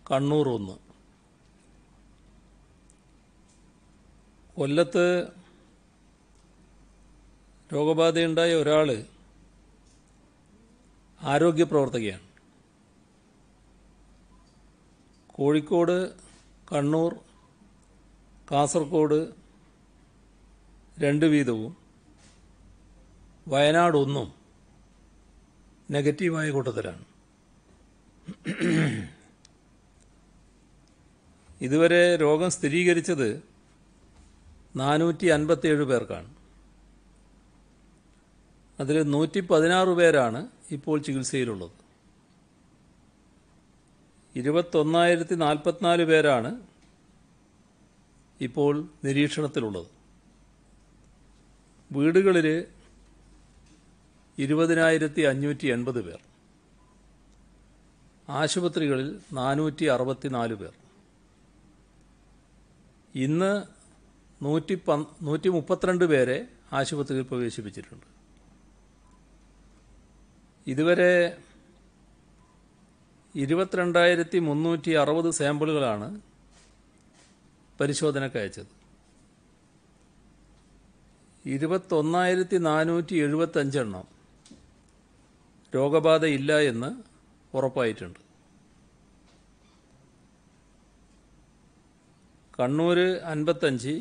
കണ്ണൂർ 1. കൊല്ലത്ത് രോഗബാധയുണ്ടായ ഒരാൾ ആരോഗ്യപ്രവർത്തകയാണ്. കോഴിക്കോട്, കണ്ണൂർ, കാസർഗോഡ് 2 വീതവും വയനാട് 1 നെഗറ്റീവായ കൂട്ടത്തിലാണ്. ഇതുവരെ രോഗം സ്ഥിരീകരിച്ചത് 457 പേർക്കാണ്. അതിൽ 116 പേരാണ് ഇപ്പോൾ ചികിത്സയിലുള്ളത്. 21,044 പേരാണ് ഇപ്പോൾ നിരീക്ഷണത്തിലുള്ളത്. വീടുകളിൽ 20,580 പേർ, ആശുപത്രികളിൽ 464 പേർ. ഇന്ന് 132 പേരെ ആശുപത്രിയിൽ പ്രവേശിപ്പിച്ചിട്ടുണ്ട്. ഇതുവരെ 22,360 സാമ്പിളുകളാണ് പരിശോധനയ്ക്ക് അയച്ചത്. 21,475 എണ്ണം രോഗബാധയില്ല എന്ന് ഉറപ്പായിട്ടുണ്ട്. കണ്ണൂർ 55,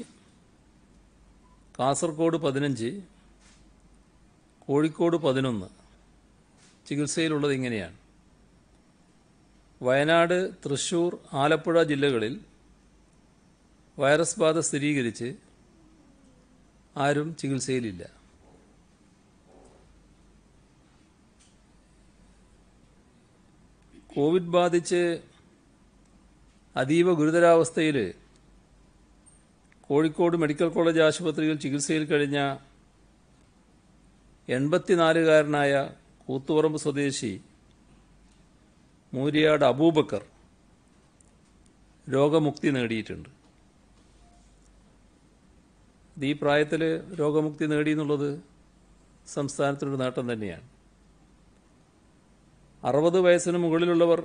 കാസർഗോഡ് 15, കോഴിക്കോട് 11 ചികിത്സയിലുള്ളത് ഇങ്ങനെയാണ്. വയനാട്, തൃശൂർ, ആലപ്പുഴ ജില്ലകളിൽ വൈറസ് ബാധ സ്ഥിരീകരിച്ച് ആരും ചികിത്സയിലില്ല. കോവിഡ് ബാധിച്ച് അതീവ ഗുരുതരാവസ്ഥയിൽ കോഴിക്കോട് മെഡിക്കൽ കോളേജ് ആശുപത്രിയിൽ ചികിത്സയിൽ കഴിഞ്ഞ 84-കാരനായ കൂത്തുപറമ്പ് സ്വദേശി മൂരിയാട് അബൂബക്കർ രോഗമുക്തി നേടിയിട്ടുണ്ട്. ഈ പ്രായത്തിൽ രോഗമുക്തി നേടി എന്നുള്ളത് സംസ്ഥാനത്തിനൊരു നേട്ടം തന്നെയാണ്. 60 വയസ്സിന് മുകളിലുള്ളവർ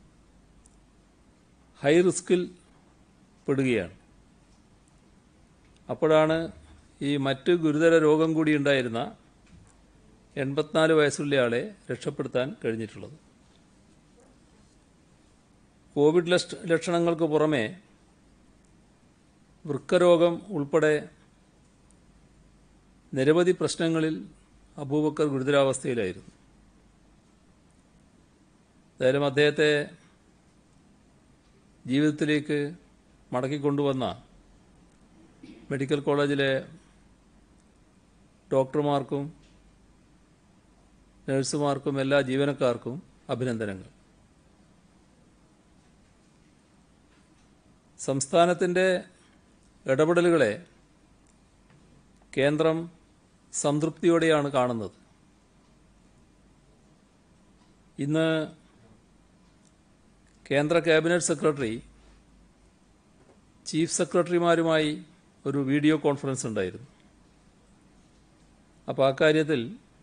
ഹൈ റിസ്കിൽ പെടുകയാണ്. അപ്പോഴാണ് ഈ മറ്റ് ഗുരുതര രോഗം കൂടി ഉണ്ടായിരുന്ന 84 വയസ്സുള്ള ആളെ രക്ഷപ്പെടുത്താൻ കഴിഞ്ഞിട്ടുള്ളത്. കോവിഡ് ലക്ഷണങ്ങൾക്ക് പുറമെ വൃക്കരോഗം ഉൾപ്പെടെ നിരവധി പ്രശ്നങ്ങളിൽ അബൂബക്കർ ഗുരുതരാവസ്ഥയിലായിരുന്നു. എന്തായാലും അദ്ദേഹത്തെ ജീവിതത്തിലേക്ക് മടക്കിക്കൊണ്ടുവന്ന മെഡിക്കൽ കോളേജിലെ ഡോക്ടർമാർക്കും നഴ്സുമാർക്കും എല്ലാ ജീവനക്കാർക്കും അഭിനന്ദനങ്ങൾ. സംസ്ഥാനത്തിൻ്റെ ഇടപെടലുകളെ കേന്ദ്രം സംതൃപ്തിയോടെയാണ് കാണുന്നത്. ഇന്ന് കേന്ദ്ര ക്യാബിനറ്റ് സെക്രട്ടറി ചീഫ് സെക്രട്ടറിമാരുമായി ഒരു വീഡിയോ കോൺഫറൻസ് ഉണ്ടായിരുന്നു. അപ്പോൾ അക്കാര്യത്തിൽ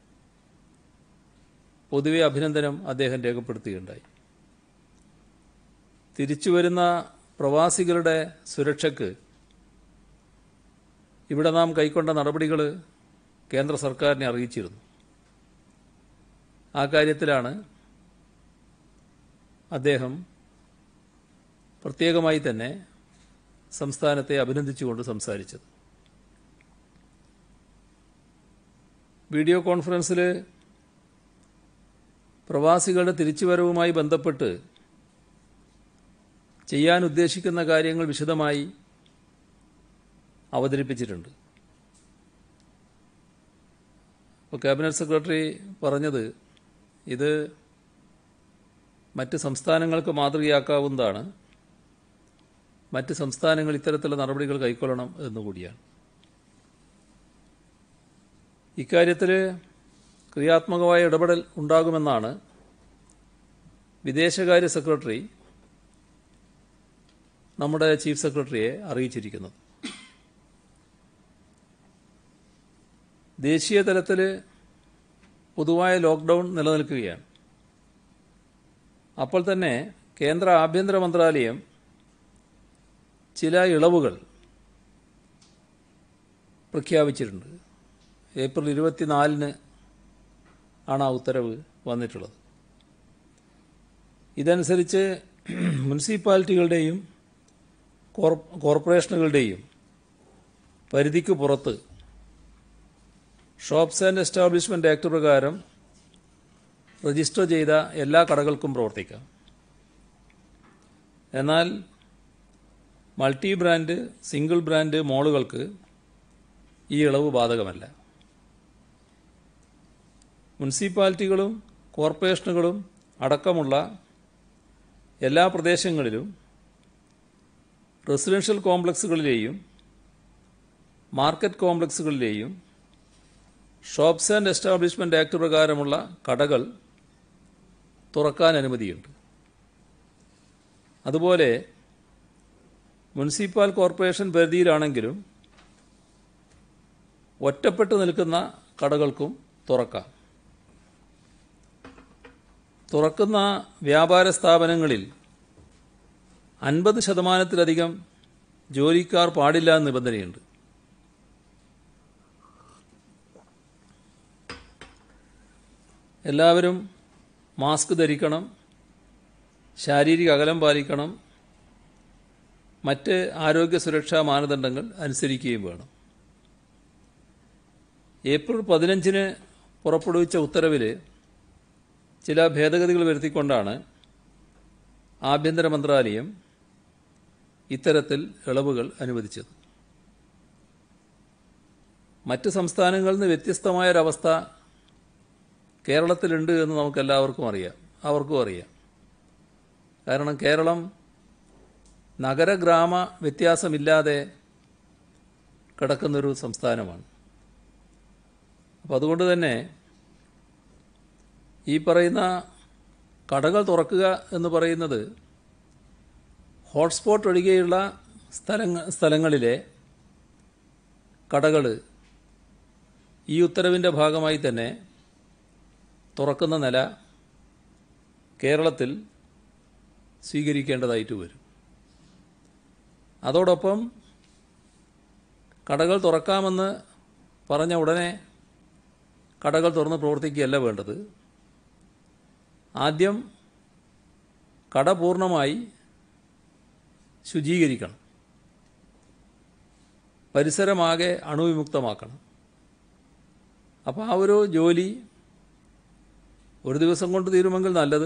പൊതുവെ അഭിനന്ദനം അദ്ദേഹം രേഖപ്പെടുത്തുകയുണ്ടായി. തിരിച്ചുവരുന്ന പ്രവാസികളുടെ സുരക്ഷയ്ക്ക് ഇവിടെ നാം കൈക്കൊണ്ട നടപടികൾ കേന്ദ്ര സർക്കാരിനെ അറിയിച്ചിരുന്നു. ആ കാര്യത്തിലാണ് അദ്ദേഹം പ്രത്യേകമായി തന്നെ സംസ്ഥാനത്തെ അഭിനന്ദിച്ചുകൊണ്ട് സംസാരിച്ചത്. വീഡിയോ കോൺഫറൻസിൽ പ്രവാസികളുടെ തിരിച്ചുവരവുമായി ബന്ധപ്പെട്ട് ചെയ്യാൻ ഉദ്ദേശിക്കുന്ന കാര്യങ്ങൾ വിശദമായി അവതരിപ്പിച്ചിട്ടുണ്ട്. അപ്പോൾ ക്യാബിനറ്റ് സെക്രട്ടറി പറഞ്ഞത് ഇത് മറ്റ് സംസ്ഥാനങ്ങൾക്ക് മാതൃകയാക്കാവുന്നതാണ്, മറ്റ് സംസ്ഥാനങ്ങൾ ഇത്തരത്തിലുള്ള നടപടികൾ കൈക്കൊള്ളണം എന്നുകൂടിയാണ്. ഇക്കാര്യത്തിൽ ക്രിയാത്മകമായ ഇടപെടൽ ഉണ്ടാകുമെന്നാണ് വിദേശകാര്യ സെക്രട്ടറി നമ്മുടെ ചീഫ് സെക്രട്ടറിയെ അറിയിച്ചിരിക്കുന്നത്. ദേശീയ തലത്തിൽ പൊതുവായ ലോക്ക്ഡൗൺ നിലനിൽക്കുകയാണ്. അപ്പോൾ തന്നെ കേന്ദ്ര ആഭ്യന്തര മന്ത്രാലയം ചില ഇളവുകൾ പ്രഖ്യാപിച്ചിട്ടുണ്ട്. ഏപ്രിൽ 24 ആണ് ആ ഉത്തരവ് വന്നിട്ടുള്ളത്. ഇതനുസരിച്ച് മുനിസിപ്പാലിറ്റികളുടെയും കോർപ്പറേഷനുകളുടെയും പരിധിക്ക് പുറത്ത് ഷോപ്സ് ആൻഡ് എസ്റ്റാബ്ലിഷ്മെന്റ് ആക്ട് പ്രകാരം രജിസ്റ്റർ ചെയ്ത എല്ലാ കടകൾക്കും പ്രവർത്തിക്കാം. എന്നാൽ മൾട്ടി ബ്രാൻഡ്, സിംഗിൾ ബ്രാൻഡ് മോളുകൾക്ക് ഈ ഇളവ് ബാധകമല്ല. മുനിസിപ്പാലിറ്റികളും കോർപ്പറേഷനുകളും അടക്കമുള്ള എല്ലാ പ്രദേശങ്ങളിലും റെസിഡൻഷ്യൽ കോംപ്ലക്സുകളിലെയും മാർക്കറ്റ് കോംപ്ലക്സുകളിലെയും ഷോപ്സ് ആൻഡ് എസ്റ്റാബ്ലിഷ്മെന്റ് ആക്ട് പ്രകാരമുള്ള കടകൾ തുറക്കാൻ അനുമതിയുണ്ട്. അതുപോലെ മുനിസിപ്പൽ കോർപ്പറേഷൻ പരിധിയിലാണെങ്കിലും ഒറ്റപ്പെട്ടു നിൽക്കുന്ന കടകൾക്കും തുറക്കാം. തുറക്കുന്ന വ്യാപാര സ്ഥാപനങ്ങളിൽ 50% ജോലിക്കാർ പാടില്ല എന്ന നിബന്ധനയുണ്ട്. എല്ലാവരും മാസ്ക് ധരിക്കണം, ശാരീരിക അകലം പാലിക്കണം, മറ്റ് ആരോഗ്യ സുരക്ഷാ മാനദണ്ഡങ്ങൾ അനുസരിക്കുകയും വേണം. ഏപ്രിൽ 15 പുറപ്പെടുവിച്ച ഉത്തരവിൽ ചില ഭേദഗതികൾ വരുത്തിക്കൊണ്ടാണ് ആഭ്യന്തര മന്ത്രാലയം ഇത്തരത്തിൽ ഇളവുകൾ അനുവദിച്ചത്. മറ്റ് സംസ്ഥാനങ്ങളിൽ നിന്ന് വ്യത്യസ്തമായൊരവസ്ഥ കേരളത്തിലുണ്ട് എന്ന് നമുക്കെല്ലാവർക്കും അറിയാം, അവർക്കും അറിയാം. കാരണം കേരളം നഗരഗ്രാമ വ്യത്യാസമില്ലാതെ കിടക്കുന്നൊരു സംസ്ഥാനമാണ്. അപ്പോൾ അതുകൊണ്ട് തന്നെ ഈ പറയുന്ന കടകൾ തുറക്കുക എന്ന് പറയുന്നത് ഹോട്ട്സ്പോട്ട് ഒഴികെയുള്ള സ്ഥലങ്ങളിലെ കടകൾ ഈ ഉത്തരവിൻ്റെ ഭാഗമായി തന്നെ തുറക്കുന്ന നില കേരളത്തിൽ സ്വീകരിക്കേണ്ടതായിട്ട് വരും. അതോടൊപ്പം കടകൾ തുറക്കാമെന്ന് പറഞ്ഞ ഉടനെ കടകൾ തുറന്ന് പ്രവർത്തിക്കുകയല്ല വേണ്ടത്. ആദ്യം കട പൂർണ്ണമായി ശുചീകരിക്കണം, പരിസരമാകെ അണുവിമുക്തമാക്കണം. അപ്പോൾ ആ ഒരു ജോലി ഒരു ദിവസം കൊണ്ട് തീരുമെങ്കിൽ നല്ലത്,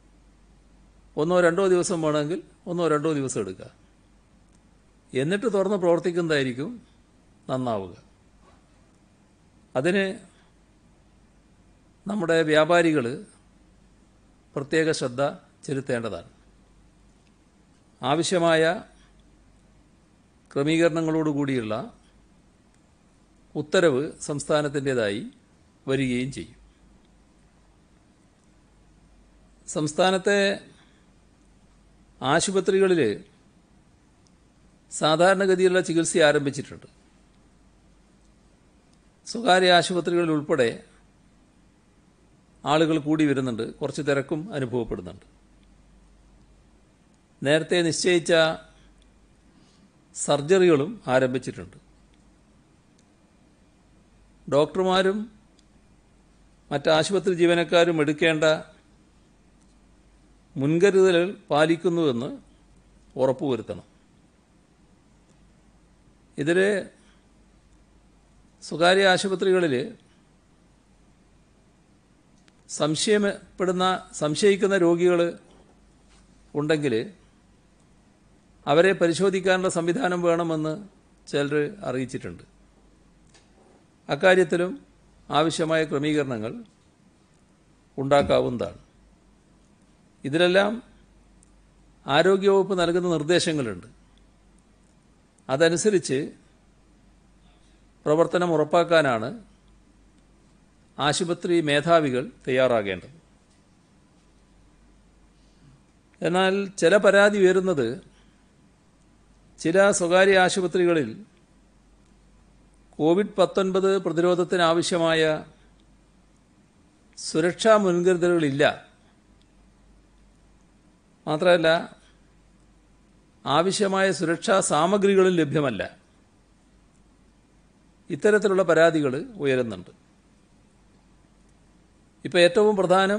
1-2 ദിവസം വേണമെങ്കിൽ 1-2 ദിവസം എടുക്കുക. എന്നിട്ട് തുറന്ന് പ്രവർത്തിക്കുന്നതായിരിക്കും നന്നാവുക. അതിന് നമ്മുടെ വ്യാപാരികൾ പ്രത്യേക ശ്രദ്ധ ചെലുത്തേണ്ടതാണ്. ആവശ്യമായ ക്രമീകരണങ്ങളോടുകൂടിയുള്ള ഉത്തരവ് സംസ്ഥാനത്തിൻ്റേതായി വരികയും ചെയ്യും. സംസ്ഥാനത്തെ ആശുപത്രികളിൽ സാധാരണഗതിയിലുള്ള ചികിത്സ ആരംഭിച്ചിട്ടുണ്ട്. സ്വകാര്യ ആശുപത്രികളിൽ ഉൾപ്പെടെ ആളുകൾ കൂടി വരുന്നുണ്ട്, കുറച്ച് തിരക്കും അനുഭവപ്പെടുന്നുണ്ട്. നേരത്തെ നിശ്ചയിച്ച സർജറികളും ആരംഭിച്ചിട്ടുണ്ട്. ഡോക്ടർമാരും മറ്റ് ആശുപത്രി ജീവനക്കാരും എടുക്കേണ്ട മുൻകരുതലുകൾ പാലിക്കുന്നുവെന്ന് ഉറപ്പുവരുത്തണം. ഇതിൽ സ്വകാര്യ ആശുപത്രികളിൽ സംശയിക്കുന്ന രോഗികൾ ഉണ്ടെങ്കിൽ അവരെ പരിശോധിക്കാനുള്ള സംവിധാനം വേണമെന്ന് ചിലർ അറിയിച്ചിട്ടുണ്ട്. അക്കാര്യത്തിലും ആവശ്യമായ ക്രമീകരണങ്ങൾ ഉണ്ടാക്കാവുന്നതാണ്. ഇതിലെല്ലാം ആരോഗ്യവകുപ്പ് നൽകുന്ന നിർദ്ദേശങ്ങളുണ്ട്. അതനുസരിച്ച് പ്രവർത്തനം ഉറപ്പാക്കാനാണ് ആശുപത്രി മേധാവികൾ തയ്യാറാകേണ്ടത്. എന്നാൽ ചില പരാതി ഉയരുന്നത് ചില സ്വകാര്യ ആശുപത്രികളിൽ COVID-19 പ്രതിരോധത്തിനാവശ്യമായ സുരക്ഷാ മുൻകരുതലുകളില്ല മാത്രമല്ല ആവശ്യമായ സുരക്ഷാ സാമഗ്രികളും ലഭ്യമല്ല. ഇത്തരത്തിലുള്ള പരാതികൾ ഉയരുന്നുണ്ട്. ഇപ്പോൾ ഏറ്റവും പ്രധാനം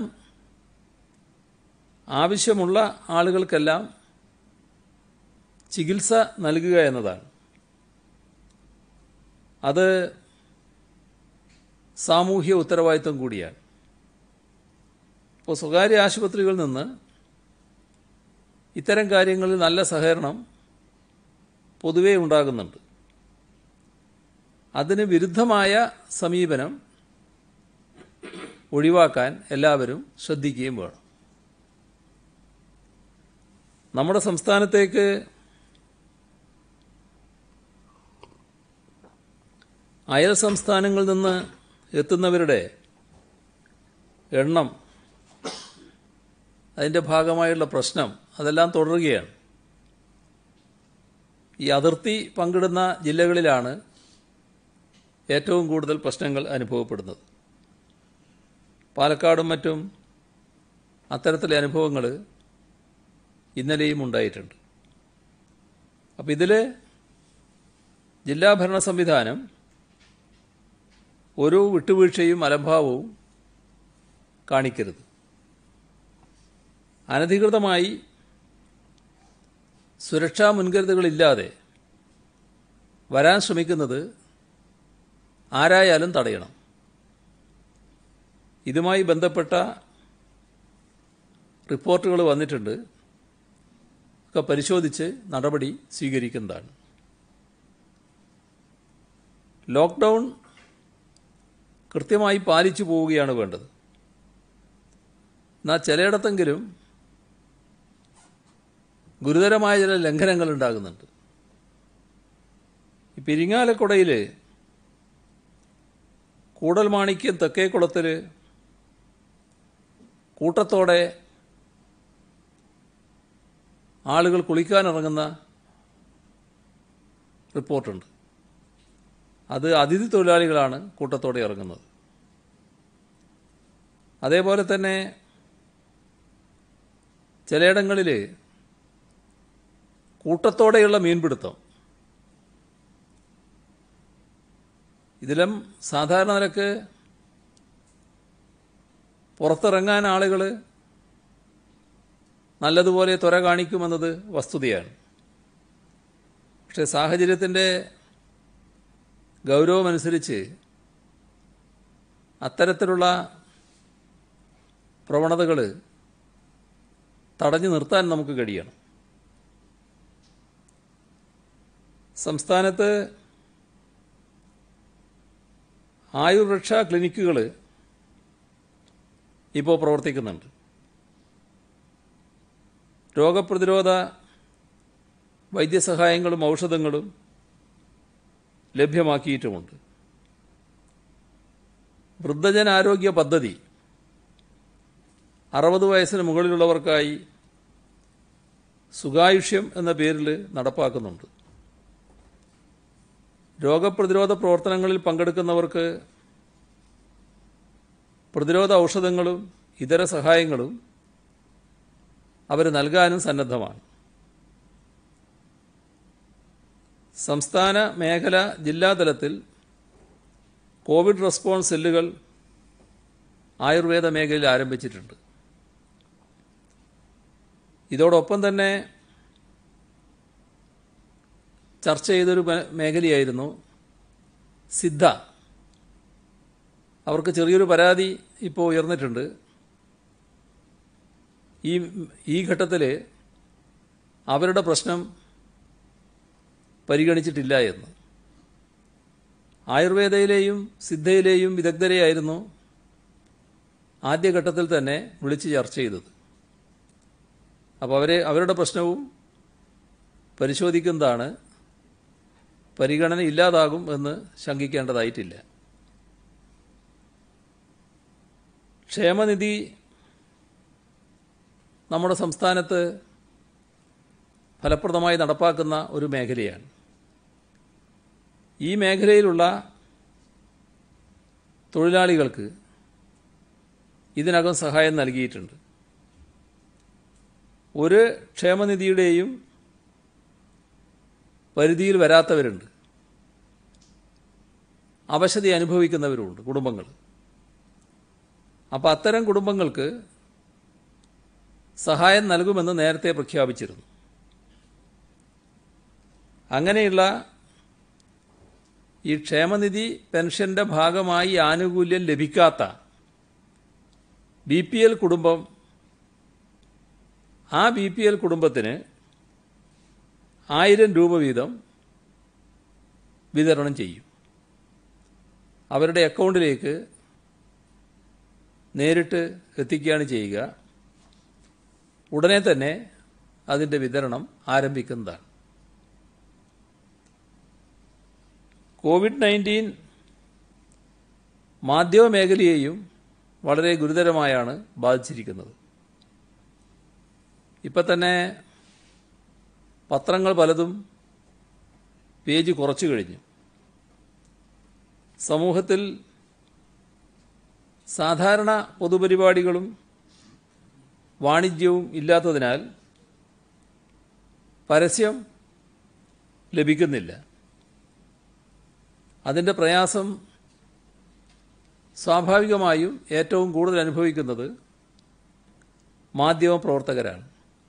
ആവശ്യമുള്ള ആളുകൾക്കെല്ലാം ചികിത്സ നൽകുക എന്നതാണ്. അത് സാമൂഹ്യ ഉത്തരവാദിത്വം കൂടിയാണ്. ഇപ്പോൾ സ്വകാര്യ ആശുപത്രികളിൽ നിന്ന് ഇത്തരം കാര്യങ്ങളിൽ നല്ല സഹകരണം പൊതുവേ ഉണ്ടാകുന്നുണ്ട്. അതിന് വിരുദ്ധമായ സമീപനം ഒഴിവാക്കാൻ എല്ലാവരും ശ്രദ്ധിക്കുകയും വേണം. നമ്മുടെ സംസ്ഥാനത്തേക്ക് അയൽ സംസ്ഥാനങ്ങളിൽ നിന്ന് എത്തുന്നവരുടെ എണ്ണം, അതിൻ്റെ ഭാഗമായുള്ള പ്രശ്നം അതെല്ലാം തുടരുകയാണ്. ഈ അതിർത്തി പങ്കിടുന്ന ജില്ലകളിലാണ് ഏറ്റവും കൂടുതൽ പ്രശ്നങ്ങൾ അനുഭവപ്പെടുന്നത്. പാലക്കാടും മറ്റും അത്തരത്തിലെ അനുഭവങ്ങൾ ഇന്നലെയും ഉണ്ടായിട്ടുണ്ട്. അപ്പം ഇതിൽ ജില്ലാ ഭരണ സംവിധാനം ഒരു വിട്ടുവീഴ്ചയും അലംഭാവവും കാണിക്കരുത്. അനധികൃതമായി സുരക്ഷാ മുൻകരുതലുകളില്ലാതെ വരാൻ ശ്രമിക്കുന്നത് ആരായാലും തടയണം. ഇതുമായി ബന്ധപ്പെട്ട റിപ്പോർട്ടുകൾ വന്നിട്ടുണ്ട്. ഒക്കെ പരിശോധിച്ച് നടപടി സ്വീകരിക്കുന്നതാണ്. ലോക്ക്ഡൗൺ കൃത്യമായി പാലിച്ചു പോവുകയാണ് വേണ്ടത്. എന്നാൽ ചിലയിടത്തെങ്കിലും ഗുരുതരമായ ചില ലംഘനങ്ങൾ ഉണ്ടാകുന്നുണ്ട്. ഈ പെരിങ്ങാലക്കുടയിൽ കൂടൽമാണിക്യം തെക്കേക്കുളത്തിൽ കൂട്ടത്തോടെ ആളുകൾ കുളിക്കാനിറങ്ങുന്ന റിപ്പോർട്ടുണ്ട്. അത് അതിഥി തൊഴിലാളികളാണ് കൂട്ടത്തോടെ ഇറങ്ങുന്നത്. അതേപോലെ തന്നെ ചിലയിടങ്ങളിൽ കൂട്ടത്തോടെയുള്ള മീൻപിടുത്തം. ഇതിലും സാധാരണ നിലക്ക് പുറത്തിറങ്ങാൻ ആളുകൾ നല്ലതുപോലെ ത്വര കാണിക്കുമെന്നത് വസ്തുതയാണ്. പക്ഷേ സാഹചര്യത്തിൻ്റെ ഗൗരവമനുസരിച്ച് അത്തരത്തിലുള്ള പ്രവണതകൾ തടഞ്ഞു നിർത്താൻ നമുക്ക് കഴിയണം. സംസ്ഥാനത്ത് ആയുർരക്ഷാ ക്ലിനിക്കുകൾ ഇപ്പോൾ പ്രവർത്തിക്കുന്നുണ്ട്. രോഗപ്രതിരോധ വൈദ്യസഹായങ്ങളും ഔഷധങ്ങളും ലഭ്യമാക്കിയിട്ടുമുണ്ട്. വൃദ്ധജനാരോഗ്യ പദ്ധതി 60 വയസ്സിന് മുകളിലുള്ളവർക്കായി സുഖായുഷ്യം എന്ന പേരിൽ നടപ്പാക്കുന്നുണ്ട്. രോഗപ്രതിരോധ പ്രവർത്തനങ്ങളിൽ പങ്കെടുക്കുന്നവർക്ക് പ്രതിരോധ ഔഷധങ്ങളും ഇതര സഹായങ്ങളും അവർ നൽകാനും സന്നദ്ധമാണ്. സംസ്ഥാന മേഖല ജില്ലാതലത്തിൽ കോവിഡ് റെസ്പോൺസ് സെല്ലുകൾ ആയുർവേദ മേഖലയിൽ ആരംഭിച്ചിട്ടുണ്ട്. ഇതോടൊപ്പം തന്നെ ചർച്ച ചെയ്തൊരു മേഖലയായിരുന്നു സിദ്ധ. അവർക്ക് ചെറിയൊരു പരാതി ഇപ്പോൾ ഉയർന്നിട്ടുണ്ട്. ഈ ഘട്ടത്തിൽ അവരുടെ പ്രശ്നം പരിഗണിച്ചിട്ടില്ല എന്ന്. ആയുർവേദയിലെയും സിദ്ധയിലെയും വിദഗ്ധരെയായിരുന്നു ആദ്യഘട്ടത്തിൽ തന്നെ വിളിച്ച് ചർച്ച ചെയ്തത്. അപ്പോൾ അവരുടെ പ്രശ്നവും പരിശോധിക്കുന്നതാണ്. പരിഗണന ഇല്ലാതാകും എന്ന് ശങ്കിക്കേണ്ടതായിട്ടില്ല. ക്ഷേമനിധി നമ്മുടെ സംസ്ഥാനത്ത് ഫലപ്രദമായി നടപ്പാക്കുന്ന ഒരു മേഖലയാണ്. ഈ മേഖലയിലുള്ള തൊഴിലാളികൾക്ക് ഇതിനകം സഹായം നൽകിയിട്ടുണ്ട്. ഒരു ക്ഷേമനിധിയുടെയും പരിധിയിൽ വരാത്തവരുണ്ട്, അവശത അനുഭവിക്കുന്നവരുമുണ്ട് കുടുംബങ്ങൾ. അപ്പോൾ അത്തരം കുടുംബങ്ങൾക്ക് സഹായം നൽകുമെന്ന് നേരത്തെ പ്രഖ്യാപിച്ചിരുന്നു. അങ്ങനെയുള്ള ഈ ക്ഷേമനിധി പെൻഷന്റെ ഭാഗമായി ആനുകൂല്യം ലഭിക്കാത്ത BPL കുടുംബം, ആ BPL കുടുംബത്തിന് 1000 രൂപ വീതം വിതരണം ചെയ്യും. അവരുടെ അക്കൗണ്ടിലേക്ക് നേരിട്ട് എത്തിക്കുകയാണ് ചെയ്യുക. ഉടനെ തന്നെ അതിൻ്റെ വിതരണം ആരംഭിക്കുന്നതാണ്. COVID-19 മാധ്യമമേഖലയെയും വളരെ ഗുരുതരമായാണ് ബാധിച്ചിരിക്കുന്നത്. ഇപ്പം തന്നെ പത്രങ്ങൾ പലതും പേജ് കുറച്ചു കഴിഞ്ഞു. സമൂഹത്തിൽ സാധാരണ പൊതുപരിപാടികളും വാണിജ്യവും ഇല്ലാത്തതിനാൽ പരസ്യം ലഭിക്കുന്നില്ല. അതിൻ്റെ പ്രയാസം സ്വാഭാവികമായും ഏറ്റവും കൂടുതൽ അനുഭവിക്കുന്നത് മാധ്യമപ്രവർത്തകരാണ്.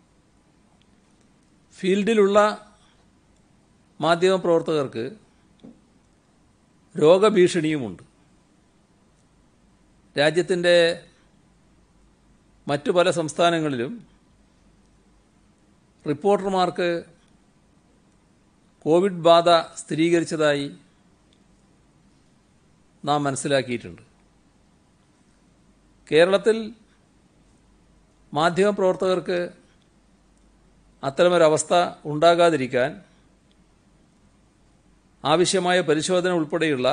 ഫീൽഡിലുള്ള മാധ്യമപ്രവർത്തകർക്ക് രോഗഭീഷണിയുമുണ്ട്. രാജ്യത്തിൻ്റെ മറ്റു പല സംസ്ഥാനങ്ങളിലും റിപ്പോർട്ടർമാർക്ക് കോവിഡ് ബാധ സ്ഥിരീകരിച്ചതായി നാം മനസ്സിലാക്കിയിട്ടുണ്ട്. കേരളത്തിൽ മാധ്യമപ്രവർത്തകർക്ക് അത്തരമൊരവസ്ഥ ഉണ്ടാകാതിരിക്കാൻ ആവശ്യമായ പരിശോധന ഉൾപ്പെടെയുള്ള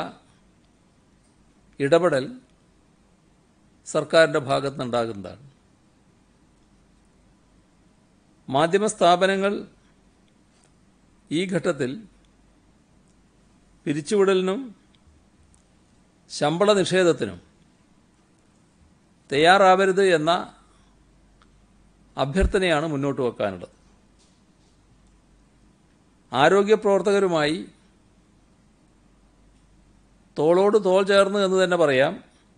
ഇടപെടൽ സർക്കാരിൻ്റെ ഭാഗത്ത് നിന്നുണ്ടാകുന്നതാണ്. മാധ്യമസ്ഥാപനങ്ങൾ ഈ ഘട്ടത്തിൽ പിരിച്ചുവിടലിനും ശമ്പള നിഷേധത്തിനും തയ്യാറാവരുത് എന്ന അഭ്യർത്ഥനയാണ് മുന്നോട്ട് വെക്കാനുള്ളത്. ആരോഗ്യപ്രവർത്തകരുമായി തോളോട് തോൾ ചേർന്ന് എന്ന് തന്നെ പറയാം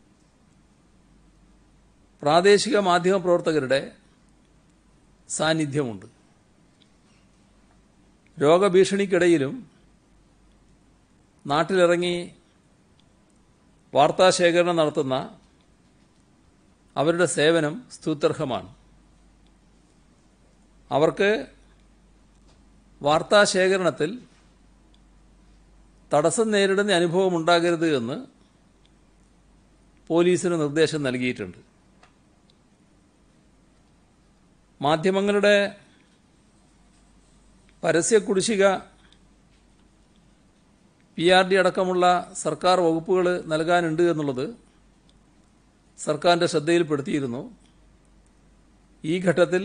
പ്രാദേശിക മാധ്യമപ്രവർത്തകരുടെ സാന്നിധ്യമുണ്ട്. രോഗഭീഷണിക്കിടയിലും നാട്ടിലിറങ്ങി വാർത്താശേഖരണം നടത്തുന്ന അവരുടെ സേവനം സ്തുത്യർഹമാണ്. അവർക്ക് വാർത്താശേഖരണത്തിൽ തടസ്സം നേരിടുന്ന അനുഭവം ഉണ്ടാകരുത് എന്ന് പോലീസിന് നിർദ്ദേശം നൽകിയിട്ടുണ്ട്. മാധ്യമങ്ങളുടെ പരസ്യ കുടിശ്ശിക PRD അടക്കമുള്ള സർക്കാർ വകുപ്പുകൾ നൽകാനുണ്ട് എന്നുള്ളത് സർക്കാരിൻ്റെ ശ്രദ്ധയിൽപ്പെടുത്തിയിരുന്നു. ഈ ഘട്ടത്തിൽ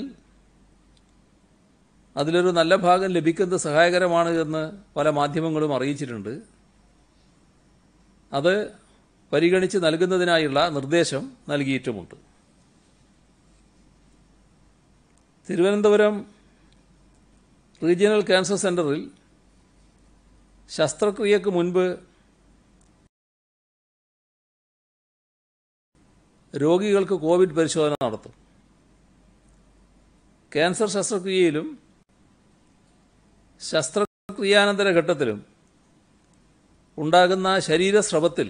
അതിലൊരു നല്ല ഭാഗം ലഭിക്കുന്നത് സഹായകരമാണ് എന്ന് പല മാധ്യമങ്ങളും അറിയിച്ചിട്ടുണ്ട്. അത് പരിഗണിച്ച് നൽകുന്നതിനായുള്ള നിർദ്ദേശം നൽകിയിട്ടുമുണ്ട്. തിരുവനന്തപുരം റീജിയണൽ ക്യാൻസർ സെൻ്ററിൽ ശസ്ത്രക്രിയക്ക് മുൻപ് രോഗികൾക്ക് കോവിഡ് പരിശോധന നടത്തും. ക്യാൻസർ ശസ്ത്രക്രിയയിലും ശസ്ത്രക്രിയാനന്തര ഘട്ടത്തിലും ഉണ്ടാകുന്ന ശരീരസ്രവത്തിൽ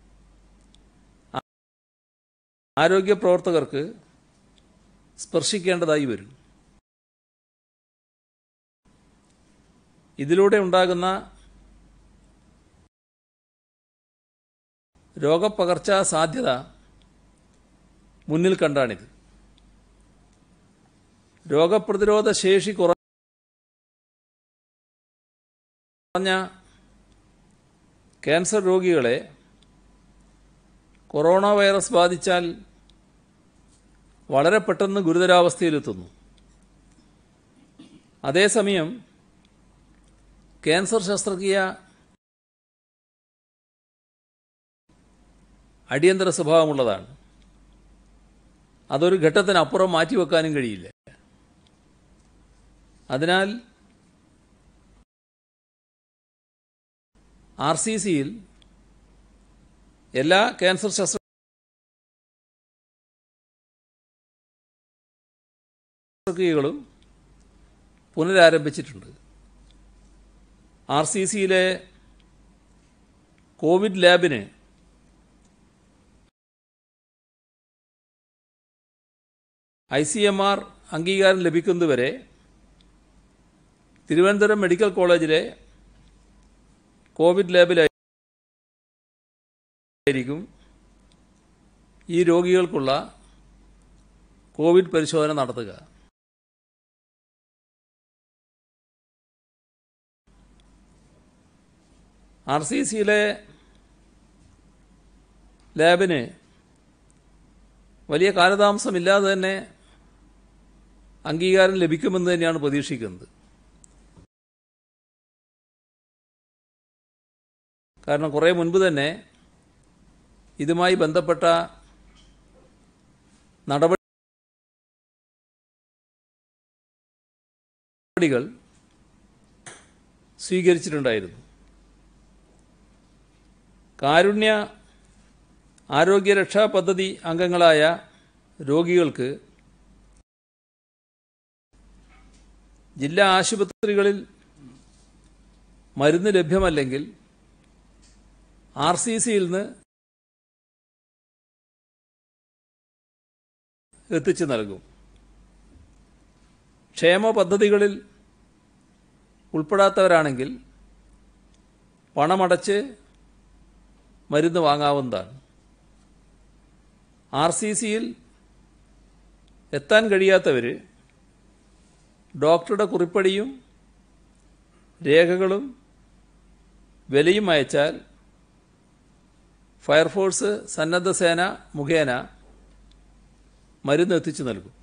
ആരോഗ്യപ്രവർത്തകർക്ക് സ്പർശിക്കേണ്ടതായി വരും. ഇതിലൂടെ ഉണ്ടാകുന്ന രോഗപകർച്ചാ സാധ്യത മുന്നിൽ കണ്ടാണിത്. രോഗപ്രതിരോധ ശേഷി കുറഞ്ഞ ക്യാൻസർ രോഗികളെ കൊറോണ വൈറസ് ബാധിച്ചാൽ വളരെ പെട്ടെന്ന് ഗുരുതരാവസ്ഥയിലെത്തുന്നു. അതേസമയം ക്യാൻസർ ശസ്ത്രക്രിയ അടിയന്തര സ്വഭാവമുള്ളതാണ്. അതൊരു ഘട്ടത്തിനപ്പുറം മാറ്റിവെക്കാനും കഴിയില്ല. അതിനാൽ RCCയിൽ എല്ലാ ക്യാൻസർ ശസ്ത്രക്രിയകളും പുനരാരംഭിച്ചിട്ടുണ്ട്. RCCയിലെ കോവിഡ് ലാബിന് ICMR അംഗീകാരം ലഭിക്കുന്നതുവരെ തിരുവനന്തപുരം മെഡിക്കൽ കോളേജിലെ കോവിഡ് ലാബിലായിരിക്കും ഈ രോഗികൾക്കുള്ള കോവിഡ് പരിശോധന നടത്തുക. RCCയിലെ ലാബിന് വലിയ കാലതാമസമില്ലാതെ തന്നെ അംഗീകാരം ലഭിക്കുമെന്ന് തന്നെയാണ് പ്രതീക്ഷിക്കുന്നത്. കാരണം കുറേ മുൻപ് തന്നെ ഇതുമായി ബന്ധപ്പെട്ട നടപടികൾ സ്വീകരിച്ചിട്ടുണ്ടായിരുന്നു. കാരുണ്യ ആരോഗ്യരക്ഷാ പദ്ധതി അംഗങ്ങളായ രോഗികൾക്ക് ജില്ലാ ആശുപത്രികളിൽ മരുന്ന് ലഭ്യമല്ലെങ്കിൽ RCCയിൽ നിന്ന് എത്തിച്ചു നൽകും. ക്ഷേമ പദ്ധതികളിൽ ഉൾപ്പെടാത്തവരാണെങ്കിൽ പണമടച്ച് മരുന്ന് വാങ്ങാവുന്നതാണ്. RCCയിൽ എത്താൻ കഴിയാത്തവർ ഡോക്ടറുടെ കുറിപ്പടിയും രേഖകളും വിലയും അയച്ചാൽ ഫയർഫോഴ്സ് സന്നദ്ധസേന മുഖേന മരുന്ന് എത്തിച്ചു നൽകും.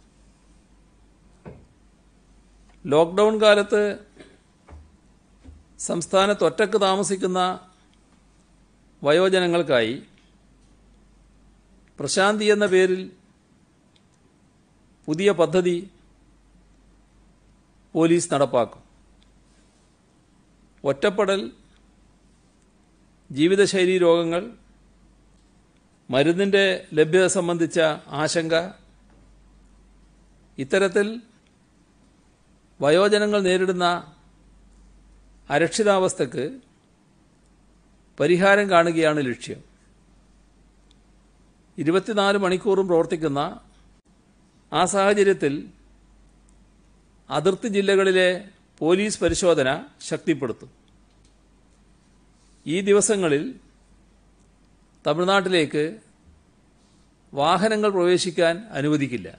ലോക്ക്ഡൗൺ കാലത്ത് സംസ്ഥാനത്ത് ഒറ്റക്ക് താമസിക്കുന്ന വയോജനങ്ങൾക്കായി പ്രശാന്തി എന്ന പേരിൽ പുതിയ പദ്ധതി പോലീസ് നടപ്പാക്കും. ഒറ്റപ്പെടൽ, ജീവിതശൈലീ രോഗങ്ങൾ, മരുന്നിൻ്റെ ലഭ്യത സംബന്ധിച്ച ആശങ്ക, ഇത്തരത്തിൽ വയോജനങ്ങൾ നേരിടുന്ന അരക്ഷിതാവസ്ഥയ്ക്ക് പരിഹാരം കാണുകയാണ് ലക്ഷ്യം. 24 മണിക്കൂറും പ്രവർത്തിക്കുന്ന ആ സാഹചര്യത്തിൽ അതിർത്തി ജില്ലകളിലെ പോലീസ് പരിശോധന ശക്തിപ്പെടുത്തും. ഈ ദിവസങ്ങളിൽ തമിഴ്നാട്ടിലേക്ക് വാഹനങ്ങൾ പ്രവേശിക്കാൻ അനുവദിക്കില്ല.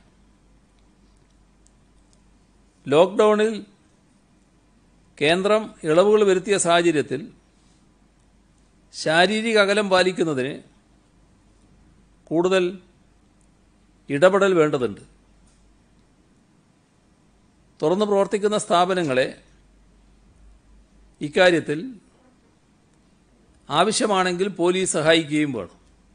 ലോക്ക്ഡൗണിൽ കേന്ദ്രം ഇളവുകൾ വരുത്തിയ സാഹചര്യത്തിൽ ശാരീരിക അകലം പാലിക്കുന്നതിന് കൂടുതൽ ഇടപെടൽ വേണ്ടതുണ്ട്. തുറന്നു പ്രവർത്തിക്കുന്ന സ്ഥാപനങ്ങളെ ഇക്കാര്യത്തിൽ ആവശ്യമാണെങ്കിൽ പോലീസ് സഹായിക്കുകയും വേണം.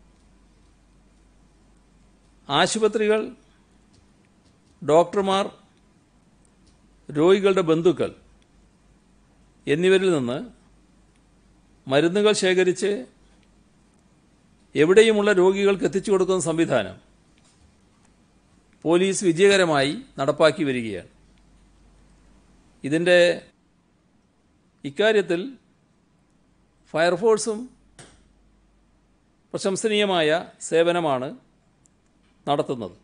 ആശുപത്രികൾ, ഡോക്ടർമാർ, രോഗികളുടെ ബന്ധുക്കൾ എന്നിവരിൽ നിന്ന് മരുന്നുകൾ ശേഖരിച്ച് എവിടെയുമുള്ള രോഗികൾക്ക് എത്തിച്ചു കൊടുക്കുന്ന സംവിധാനം പോലീസ് വിജയകരമായി നടപ്പാക്കി വരികയാണ്. ഇക്കാര്യത്തിൽ ഫയർഫോഴ്സും പ്രശംസനീയമായ സേവനമാണ് നടത്തുന്നത്.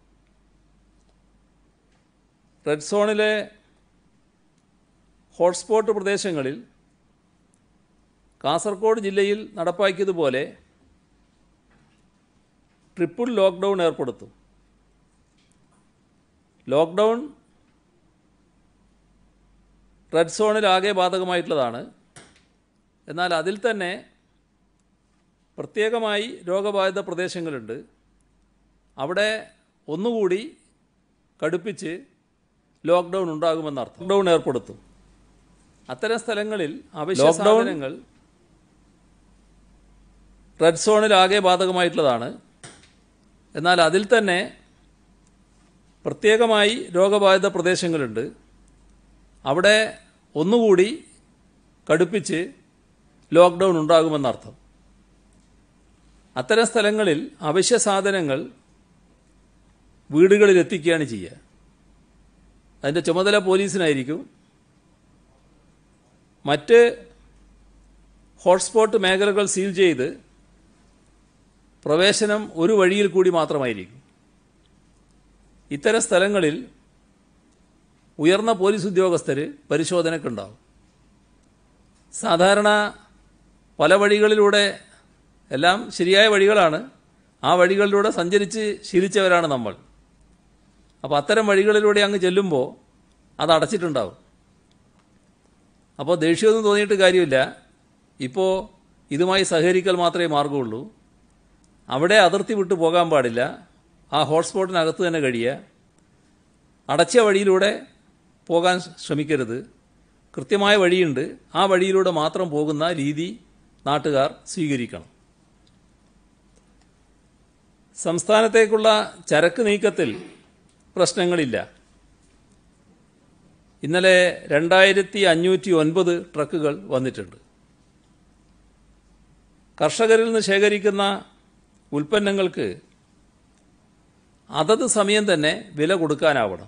റെഡ് സോണിലെ ഹോട്ട്സ്പോട്ട് പ്രദേശങ്ങളിൽ കാസർഗോഡ് ജില്ലയിൽ നടപ്പാക്കിയതുപോലെ ട്രിപ്പിൾ ലോക്ക്ഡൗൺ ഏർപ്പെടുത്തും. ലോക്ക്ഡൗൺ റെഡ് സോണിലാകെ ബാധകമായിട്ടുള്ളതാണ്. എന്നാൽ അതിൽ തന്നെ പ്രത്യേകമായി രോഗബാധിത പ്രദേശങ്ങളുണ്ട്. അവിടെ ഒന്നുകൂടി കടുപ്പിച്ച് ലോക്ക്ഡൗൺ ഉണ്ടാകുമെന്നർത്ഥം. ലോക്ക്ഡൗൺ ഏർപ്പെടുത്തും. അത്തരം സ്ഥലങ്ങളിൽ അവശ്യ സാധനങ്ങൾ റെഡ് സോണിലാകെ ബാധകമായിട്ടുള്ളതാണ്. എന്നാൽ അതിൽ തന്നെ പ്രത്യേകമായി രോഗബാധിത പ്രദേശങ്ങളുണ്ട്. അവിടെ ഒന്നുകൂടി കടുപ്പിച്ച് ലോക്ക്ഡൗൺ ഉണ്ടാകുമെന്നർത്ഥം. അത്തരം സ്ഥലങ്ങളിൽ അവശ്യ സാധനങ്ങൾ വീടുകളിൽ എത്തിക്കുകയാണ് ചെയ്യുക. അതിൻ്റെ ചുമതല പോലീസിനായിരിക്കും. മറ്റ് ഹോട്ട്സ്പോട്ട് മേഖലകൾ സീൽ ചെയ്ത് പ്രവേശനം ഒരു വഴിയിൽ കൂടി മാത്രമായിരിക്കും. ഇത്തരം സ്ഥലങ്ങളിൽ ഉയർന്ന പോലീസ് ഉദ്യോഗസ്ഥർ പരിശോധനയ്ക്കുണ്ടാവും. സാധാരണ പല വഴികളിലൂടെ, എല്ലാം ശരിയായ വഴികളാണ്, ആ വഴികളിലൂടെ സഞ്ചരിച്ച് ശീലിച്ചവരാണ് നമ്മൾ. അപ്പോൾ അത്തരം വഴികളിലൂടെ അങ്ങ് ചെല്ലുമ്പോൾ അത് അടച്ചിട്ടുണ്ടാവും. അപ്പോൾ ദേഷ്യമൊന്നും തോന്നിയിട്ട് കാര്യമില്ല. ഇപ്പോൾ ഇതുമായി സഹകരിക്കൽ മാത്രമേ മാർഗമുള്ളൂ. അവിടെ അതിർത്തി വിട്ടു പോകാൻ പാടില്ല. ആ ഹോട്ട്സ്പോട്ടിനകത്ത് തന്നെ കഴിയുക. അടച്ച വഴിയിലൂടെ പോകാൻ ശ്രമിക്കരുത്. കൃത്യമായ വഴിയുണ്ട്, ആ വഴിയിലൂടെ മാത്രം പോകുന്ന രീതി നാട്ടുകാർ സ്വീകരിക്കണം. സംസ്ഥാനത്തേക്കുള്ള ചരക്ക് നീക്കത്തിൽ പ്രശ്നങ്ങളില്ല. ഇന്നലെ 2509 ട്രക്കുകൾ വന്നിട്ടുണ്ട്. കർഷകരിൽ നിന്ന് ശേഖരിക്കുന്ന ഉൽപ്പന്നങ്ങൾക്ക് അതത് സമയം തന്നെ വില കൊടുക്കാനാവണം.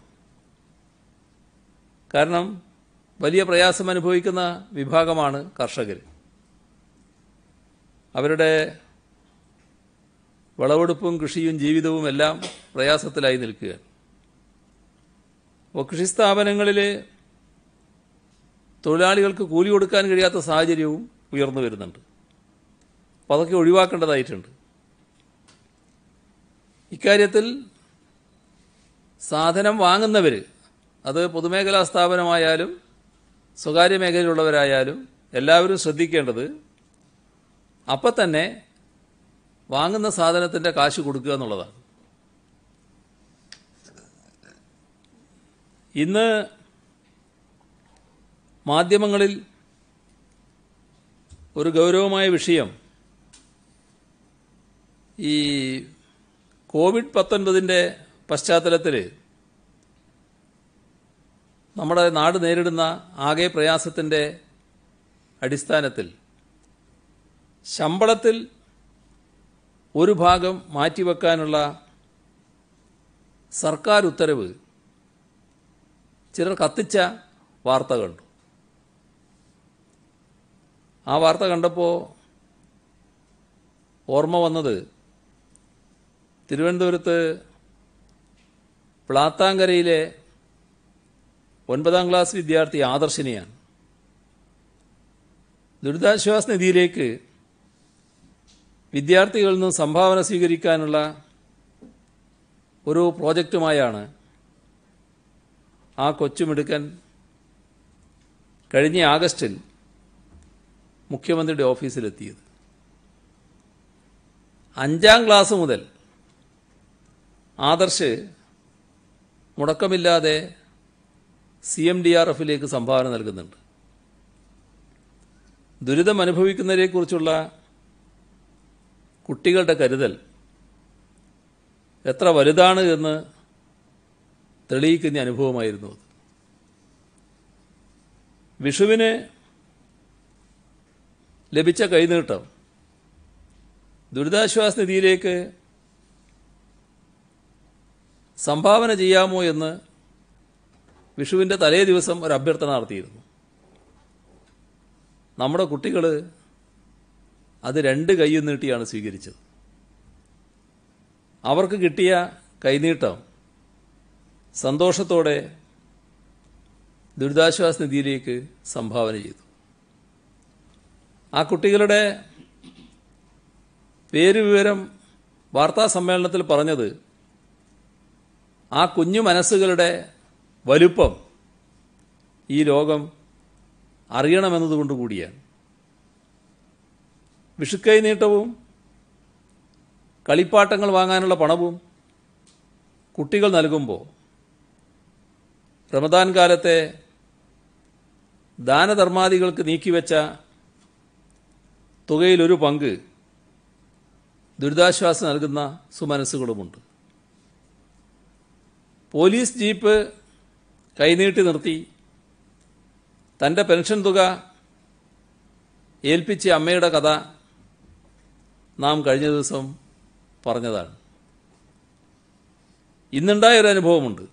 കാരണം വലിയ പ്രയാസം അനുഭവിക്കുന്ന വിഭാഗമാണ് കർഷകർ. അവരുടെ വിളവെടുപ്പും കൃഷിയും ജീവിതവും എല്ലാം പ്രയാസത്തിലായി നിൽക്കുക. അപ്പോൾ കൃഷിസ്ഥാപനങ്ങളിൽ തൊഴിലാളികൾക്ക് കൂലി കൊടുക്കാൻ കഴിയാത്ത സാഹചര്യവും ഉയർന്നു വരുന്നുണ്ട്. അപ്പോൾ അതൊക്കെ ഒഴിവാക്കേണ്ടതായിട്ടുണ്ട്. ഇക്കാര്യത്തിൽ സാധനം വാങ്ങുന്നവർ, അത് പൊതുമേഖലാ സ്ഥാപനമായാലും സ്വകാര്യ മേഖലയിലുള്ളവരായാലും എല്ലാവരും ശ്രദ്ധിക്കേണ്ടത് അപ്പം തന്നെ വാങ്ങുന്ന സാധനത്തിൻ്റെ കാശ് കൊടുക്കുക എന്നുള്ളതാണ്. ഇന്ന് മാധ്യമങ്ങളിൽ ഒരു ഗൗരവമായ വിഷയം ഈ കോവിഡ്-19 പശ്ചാത്തലത്തിൽ നമ്മുടെ നാട് നേരിടുന്ന ആകെ പ്രയാസത്തിൻ്റെ അടിസ്ഥാനത്തിൽ ശമ്പളത്തിൽ ഒരു ഭാഗം മാറ്റിവെക്കാനുള്ള സർക്കാർ ഉത്തരവ് ചിലർ കത്തിച്ച വാർത്ത കണ്ടു. ആ വാർത്ത കണ്ടപ്പോൾ ഓർമ്മ വന്നത് തിരുവനന്തപുരത്ത് പ്ലാത്താങ്കരയിലെ 9ാം ക്ലാസ് വിദ്യാർത്ഥി ആദർശിനെയാണ്. ദുരിതാശ്വാസ നിധിയിലേക്ക് വിദ്യാർത്ഥികളിൽ നിന്ന് സംഭാവന സ്വീകരിക്കാനുള്ള ഒരു പ്രോജക്റ്റുമായാണ് ആ കൊച്ചുമിടുക്കൻ കഴിഞ്ഞ ആഗസ്റ്റിൽ മുഖ്യമന്ത്രിയുടെ ഓഫീസിലെത്തിയത്. 5ാം ക്ലാസ് മുതൽ ആദർശ് മുടക്കമില്ലാതെ CMDRFിലേക്ക് സംഭാവന നൽകുന്നുണ്ട്. ദുരിതം അനുഭവിക്കുന്നവരെക്കുറിച്ചുള്ള കുട്ടികളുടെ കരുതൽ എത്ര വലുതാണ് എന്ന് തെളിയിക്കുന്ന അനുഭവമായിരുന്നു അത്. വിഷുവിന് ലഭിച്ച കൈനീട്ടം ദുരിതാശ്വാസ നിധിയിലേക്ക് സംഭാവന ചെയ്യാമോ എന്ന് വിഷുവിൻ്റെ തലേ ദിവസം ഒരു അഭ്യർത്ഥന നടത്തിയിരുന്നു. നമ്മുടെ കുട്ടികൾ അത് 2 കൈയും നീട്ടിയാണ് സ്വീകരിച്ചത്. അവർക്ക് കിട്ടിയ കൈനീട്ടം സന്തോഷത്തോടെ ദുരിതാശ്വാസ നിധിയിലേക്ക് സംഭാവന ചെയ്തു. ആ കുട്ടികളുടെ പേര് വിവരം വാർത്താ സമ്മേളനത്തിൽ പറഞ്ഞത് ആ കുഞ്ഞു മനസ്സുകളുടെ വലുപ്പം ഈ ലോകം അറിയണമെന്നതുകൊണ്ട് കൂടിയാണ്. വിഷുക്കൈ നീട്ടവും കളിപ്പാട്ടങ്ങൾ വാങ്ങാനുള്ള പണവും കുട്ടികൾ നൽകുമ്പോൾ റമദാൻ കാലത്തെ ദാനധർമാദികൾക്ക് നീക്കിവെച്ച തുകയിലൊരു പങ്ക് ദുരിതാശ്വാസം നൽകുന്ന സുമനസ്സുകളുമുണ്ട്. പോലീസ് ജീപ്പ് കൈനീട്ടി നിർത്തി തൻ്റെ പെൻഷൻ തുക ഏൽപ്പിച്ച അമ്മയുടെ കഥ നാം കഴിഞ്ഞ ദിവസം പറഞ്ഞതാണ്. ഇന്നുണ്ടായൊരു അനുഭവമുണ്ട്.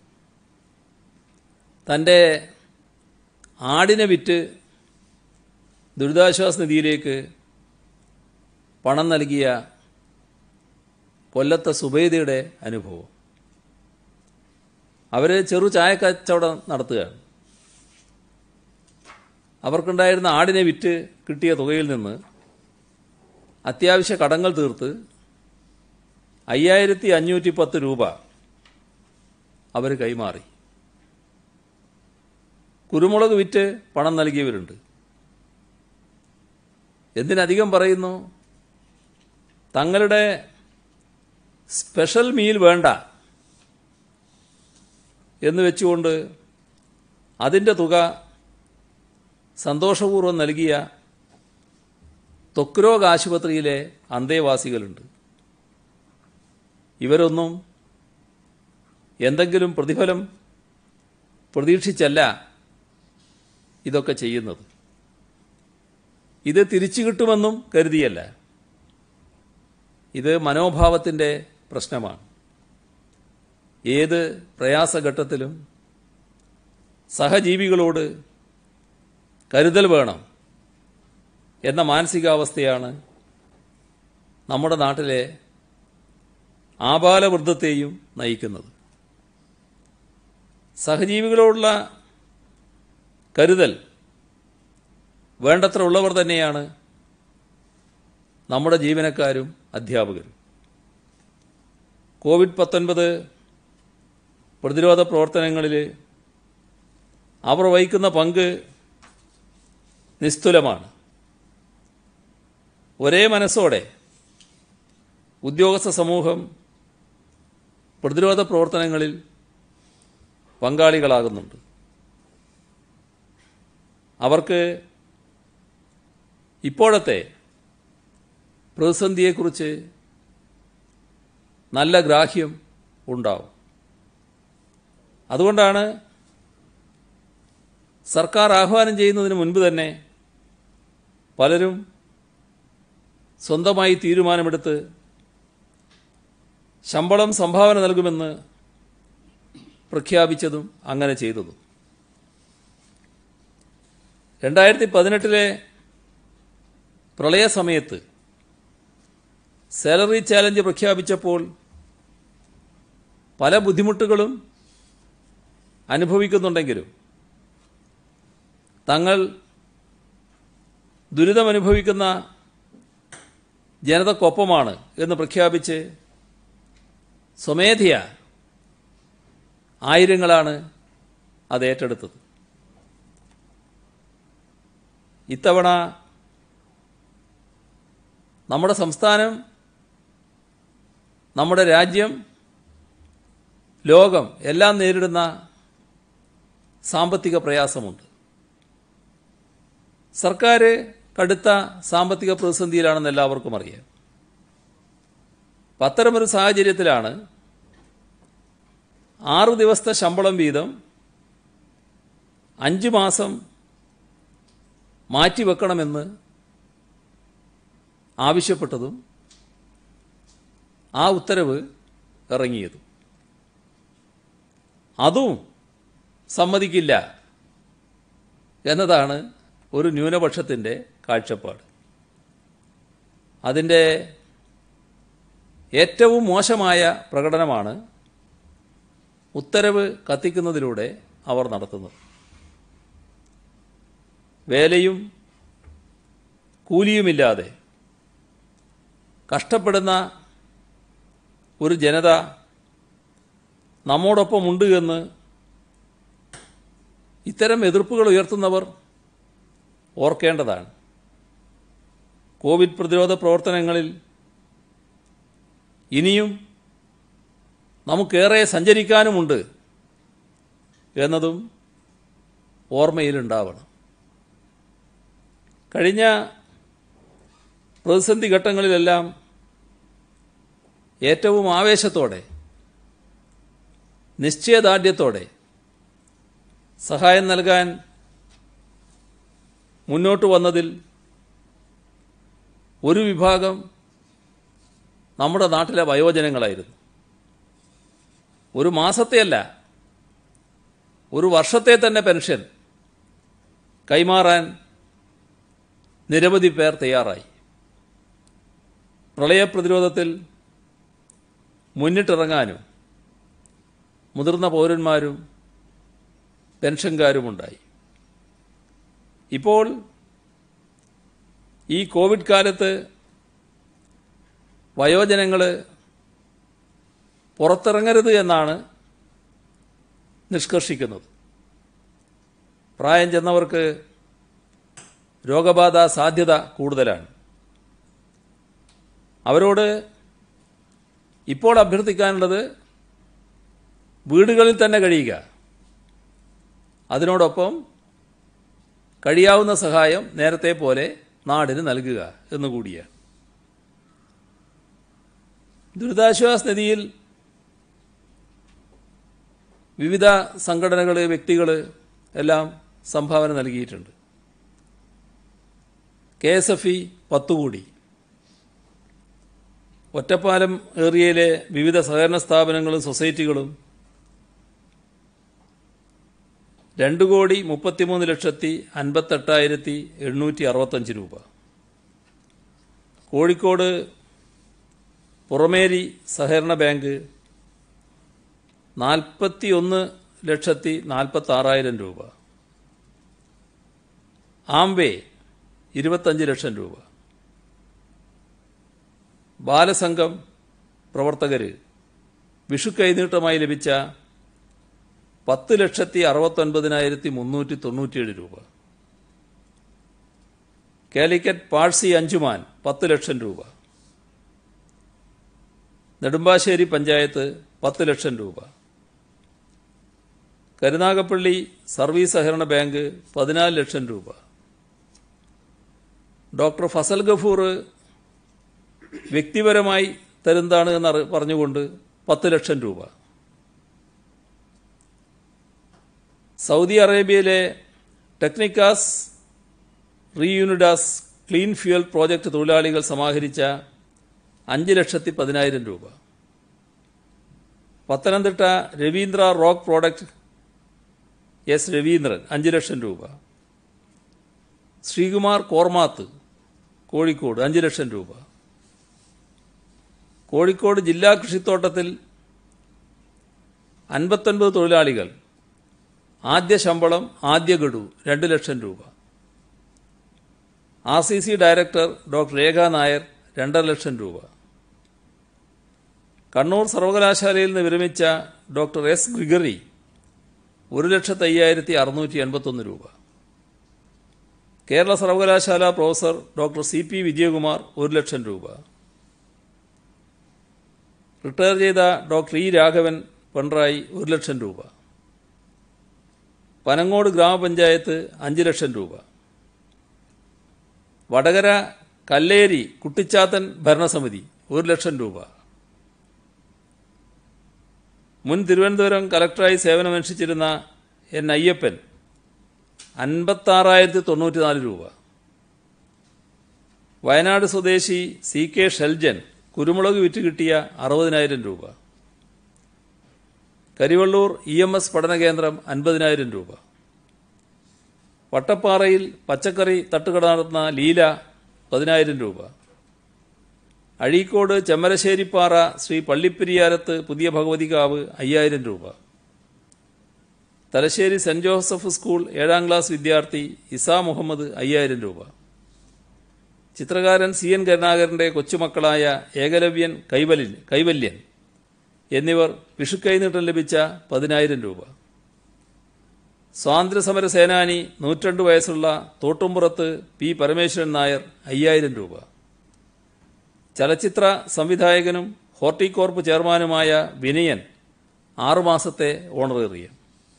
തൻ്റെ ആടിനെ വിറ്റ് ദുരിതാശ്വാസ നിധിയിലേക്ക് പണം നൽകിയ കൊല്ലത്തെ സുബൈദയുടെ അനുഭവം. അവർ ചെറു ചായക്കച്ചവടം നടത്തുകയാണ്. അവർക്കുണ്ടായിരുന്ന ആടിനെ വിറ്റ് കിട്ടിയ തുകയിൽ നിന്ന് അത്യാവശ്യ കടങ്ങൾ തീർത്ത് 5510 രൂപ അവർ കൈമാറി. കുരുമുളക് വിറ്റ് പണം നൽകിയവരുണ്ട്. എന്തിനധികം പറയുന്നു, തങ്ങളുടെ സ്പെഷ്യൽ മീൽ വേണ്ട എന്ന് വെച്ചുകൊണ്ട് അതിൻ്റെ തുക സന്തോഷപൂർവ്വം നൽകിയ ത്വക്ക് രോഗ ആശുപത്രിയിലെ അന്തേവാസികളുണ്ട്. ഇവരൊന്നും എന്തെങ്കിലും പ്രതിഫലം പ്രതീക്ഷിച്ചല്ല ഇതൊക്കെ ചെയ്യുന്നത്. ഇത് തിരിച്ചു കിട്ടുമെന്നും കരുതിയല്ല. ഇത് മനോഭാവത്തിൻ്റെ പ്രശ്നമാണ്. ഏത് പ്രയാസഘട്ടത്തിലും സഹജീവികളോട് കരുതൽ വേണം എന്ന മാനസികാവസ്ഥയാണ് നമ്മുടെ നാട്ടിലെ ആബാലവൃദ്ധത്തെയും നയിക്കുന്നത്. സഹജീവികളോടുള്ള കരുതൽ വേണ്ടത്ര ഉള്ളവർ തന്നെയാണ് നമ്മുടെ ജീവനക്കാരും അധ്യാപകരും. കോവിഡ്-19 പ്രതിരോധ പ്രവർത്തനങ്ങളിൽ അവർ വഹിക്കുന്ന പങ്ക് നിസ്തുലമാണ്. ഒരേ മനസ്സോടെ ഉദ്യോഗസ്ഥ സമൂഹം പ്രതിരോധ പ്രവർത്തനങ്ങളിൽ പങ്കാളികളാകുന്നുണ്ട്. അവർക്ക് ഇപ്പോഴത്തെ പ്രതിസന്ധിയെക്കുറിച്ച് നല്ല ഗ്രാഹ്യം ഉണ്ടാവും. അതുകൊണ്ടാണ് സർക്കാർ ആഹ്വാനം ചെയ്യുന്നതിന് മുൻപ് തന്നെ പലരും സ്വന്തമായി തീരുമാനമെടുത്ത് ശമ്പളം സംഭാവന നൽകുമെന്ന് പ്രഖ്യാപിച്ചതും അങ്ങനെ ചെയ്തതും. 2018 പ്രളയ സമയത്ത് സാലറി ചാലഞ്ച് പ്രഖ്യാപിച്ചപ്പോൾ പല ബുദ്ധിമുട്ടുകളും അനുഭവിക്കുന്നുണ്ടെങ്കിലും തങ്ങൾ ദുരിതമനുഭവിക്കുന്ന ജനതക്കൊപ്പമാണ് എന്ന് പ്രഖ്യാപിച്ച് സ്വമേധയാ ആയിരങ്ങളാണ് അത് ഏറ്റെടുത്തത്. ഇത്തവണ നമ്മുടെ സംസ്ഥാനം, നമ്മുടെ രാജ്യം, ലോകം എല്ലാം നേരിടുന്ന സാമ്പത്തിക പ്രയാസമുണ്ട്. സർക്കാർ കടുത്ത സാമ്പത്തിക പ്രതിസന്ധിയിലാണെന്ന് എല്ലാവർക്കും അറിയാം. അത്തരമൊരു സാഹചര്യത്തിലാണ് 6 ദിവസത്തെ ശമ്പളം വീതം 5 മാസം മാറ്റിവെക്കണമെന്ന് ആവശ്യപ്പെട്ടതും ആ ഉത്തരവ് ഇറങ്ങിയതും. അതും സമ്മതിക്കില്ല എന്നതാണ് ഒരു ന്യൂനപക്ഷത്തിൻ്റെ കാഴ്ചപ്പാട്. അതിൻ്റെ ഏറ്റവും മോശമായ പ്രകടനമാണ് ഉത്തരവ് കത്തിക്കുന്നതിലൂടെ അവർ നടത്തുന്നത്. വേലയും കൂലിയുമില്ലാതെ കഷ്ടപ്പെടുന്ന ഒരു ജനത നമ്മോടൊപ്പമുണ്ട് എന്ന് ഇത്തരം എതിർപ്പുകൾ ഉയർത്തുന്നവർ ഓർക്കേണ്ടതാണ്. കോവിഡ് പ്രതിരോധ പ്രവർത്തനങ്ങളിൽ ഇനിയും നമുക്കേറെ സഞ്ചരിക്കാനുമുണ്ട് എന്നതും ഓർമ്മയിലുണ്ടാവണം. കഴിഞ്ഞ പ്രതിസന്ധി ഘട്ടങ്ങളിലെല്ലാം ഏറ്റവും ആവേശത്തോടെ, നിശ്ചയദാർഢ്യത്തോടെ സഹായം നൽകാൻ മുന്നോട്ട് വന്നതിൽ ഒരു വിഭാഗം നമ്മുടെ നാട്ടിലെ വയോജനങ്ങളായിരുന്നു. ഒരു മാസത്തെയല്ല, ഒരു വർഷത്തെ തന്നെ പെൻഷൻ കൈമാറാൻ നിരവധി പേർ തയ്യാറായി. പ്രളയപ്രതിരോധത്തിൽ മുന്നിട്ടിറങ്ങാനും മുതിർന്ന പൗരന്മാരും പെൻഷൻകാരുമുണ്ടായി. ഇപ്പോൾ ഈ കോവിഡ് കാലത്ത് വയോജനങ്ങൾ പുറത്തിറങ്ങരുത് എന്നാണ് നിഷ്കർഷിക്കുന്നത്. പ്രായം ചെന്നവർക്ക് രോഗബാധ സാധ്യത കൂടുതലാണ്. അവരോട് ഇപ്പോൾ അഭ്യർത്ഥിക്കാനുള്ളത് വീടുകളിൽ തന്നെ കഴിയുക, അതിനോടൊപ്പം കഴിയാവുന്ന സഹായം നേരത്തെ പോലെ നാടിന് നൽകുക എന്നുകൂടിയാണ്. ദുരിതാശ്വാസ നിധിയിൽ വിവിധ സംഘടനകൾ, വ്യക്തികൾ എല്ലാം സംഭാവന നൽകിയിട്ടുണ്ട്. KSFE 10 കോടി, ഒറ്റപ്പാലം ഏരിയയിലെ വിവിധ സഹകരണ സ്ഥാപനങ്ങളും സൊസൈറ്റികളും 2,33,58,865 രൂപ. കോഴിക്കോട് പുറമേരി സഹകരണ ബാങ്ക് 41,46,000 രൂപ. ആംബേ 25 ലക്ഷം രൂപ. ബാലസംഘം പ്രവർത്തകർ വിഷു കൈനീട്ടമായി ലഭിച്ച 10,69,397 രൂപ. കാലിക്കറ്റ് പാഴ്സി അഞ്ചുമാൻ 10 ലക്ഷം രൂപ. നെടുമ്പാശ്ശേരി പഞ്ചായത്ത് 10 ലക്ഷം രൂപ. കരുനാഗപ്പള്ളി സർവീസ് സഹകരണ ബാങ്ക് 14 ലക്ഷം രൂപ. ഡോക്ടർ ഫസൽ ഗഫൂർ വ്യക്തിപരമായി തരുന്നതാണ് എന്ന് പറഞ്ഞുകൊണ്ട് 10 ലക്ഷം രൂപ. സൗദി അറേബ്യയിലെ Tecnicas Reunidas clean fuel project തൊഴിലാളികൾ സമാഹരിച്ച 5,10,000 രൂപ. Pathanamthitta Raveendra rock product S. Raveendran 5 lakh രൂപ. ശ്രീകുമാർ കോർമാത്ത് കോഴിക്കോട് 5 ലക്ഷം രൂപ. കോഴിക്കോട് ജില്ലാ കൃഷിത്തോട്ടത്തിൽ 59 തൊഴിലാളികൾ ആദ്യ ശമ്പളം ആദ്യ ഗഡു 2 ലക്ഷം രൂപ. RCC director doctor Rekha Nair 2.5 lakh രൂപ. കണ്ണൂർ സർവകലാശാലയിൽ നിന്ന് വിരമിച്ച ഡോക്ടർ S. ഗ്രിഗറി 1,05,681 രൂപ. കേരള സർവകലാശാല professor doctor CP Vijayakumar 1 lakh രൂപ. റിട്ടയർ ചെയ്ത ഡോക്ടർ E. രാഘവൻ പിണറായി 1 ലക്ഷം രൂപ. പനങ്ങോട് ഗ്രാമപഞ്ചായത്ത് 5 ലക്ഷം രൂപ. വടകര കല്ലേരി കുട്ടിച്ചാത്തൻ ഭരണസമിതി 1 ലക്ഷം രൂപ. മുൻ തിരുവനന്തപുരം കലക്ടറായി സേവനമനുഷ്ഠിച്ചിരുന്ന N. അയ്യപ്പൻ 56,094 രൂപ. വയനാട് സ്വദേശി CK ഷെൽജൻ കുരുമുളക് വിറ്റ് കിട്ടിയ 60,000 രൂപ. കരിവള്ളൂർ EMS പഠനകേന്ദ്രം 50,000 രൂപ. വട്ടപ്പാറയിൽ പച്ചക്കറി തട്ടുകട നടത്തുന്ന ലീല 10,000 രൂപ. അഴീക്കോട് ചെമ്മരശ്ശേരിപ്പാറ ശ്രീ പള്ളിപ്പെരിയാരത്ത് പുതിയ ഭഗവതികാവ് 5,000 രൂപ. തലശ്ശേരി സെന്റ് ജോസഫ് സ്കൂൾ 7ാം ക്ലാസ് വിദ്യാർത്ഥി ഇസാ മുഹമ്മദ് 5,000 രൂപ. ചിത്രകാരൻ CN കരുണാകരന്റെ കൊച്ചുമക്കളായ ഏകലവ്യൻ കൈവല്യൻ എന്നിവർ വിഷുക്കൈനീട്ടം ലഭിച്ച 10,000 രൂപ. സ്വാതന്ത്ര്യസമര സേനാനി 102 വയസ്സുള്ള തോട്ടുംപുറത്ത് P. പരമേശ്വരൻ നായർ 5,000 രൂപ. ചലച്ചിത്ര സംവിധായകനും ഹോർട്ടികോർപ്പ് ചെയർമാനുമായ വിനയൻ 6 മാസത്തെ ഓണറേറിയം.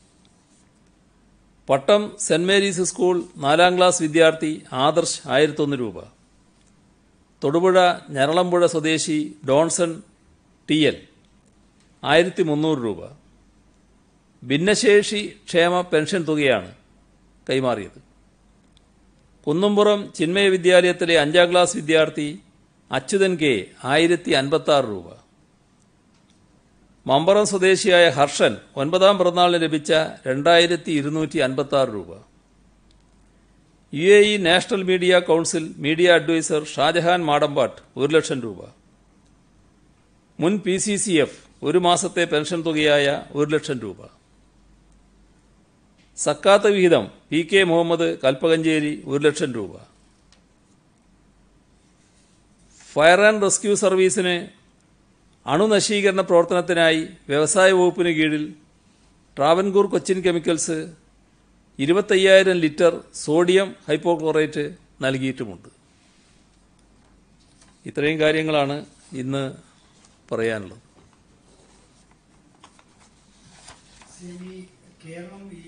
പട്ടം സെന്റ് മേരീസ് സ്കൂൾ 4ാം ക്ലാസ് വിദ്യാർത്ഥി ആദർശ് 1,001 രൂപ. തൊടുപുഴ ഞരളമ്പുഴ സ്വദേശി ഡോൺസൺ TL 1,300 രൂപ. ഭിന്നശേഷി ക്ഷേമ പെൻഷൻ തുകയാണ് കൈമാറിയത്. കുന്നുംപുറം ചിന്മയ വിദ്യാലയത്തിലെ 5ാം ക്ലാസ് വിദ്യാർത്ഥി അച്യുതൻ കെ 1056 രൂപ. മമ്പറം സ്വദേശിയായ ഹർഷൻ 9ാം പിറന്നാളിന് ലഭിച്ച 2256 രൂപ. UAE national media council media adviser Shajahan Madampat 1,00,000 രൂപ. മുൻ PCCF ഒരു മാസത്തെ പെൻഷൻ തുകയായ 1,00,000 രൂപ. സക്കാത്ത് വിഹിതം PK മുഹമ്മദ് കൽപ്പകഞ്ചേരി 1,00,000 രൂപ. ഫയർ ആൻഡ് റെസ്ക്യൂ സർവീസിന് അണുനശീകരണ പ്രവർത്തനത്തിനായി വ്യവസായ വകുപ്പിന് കീഴിൽ Travancore Cochin chemicals 25,000 litre sodium hypochlorite നൽകിയിട്ടുമുണ്ട്. ഇത്രയും കാര്യങ്ങളാണ് ഇന്ന് പറയാനുള്ളത്. കേരളം ഈ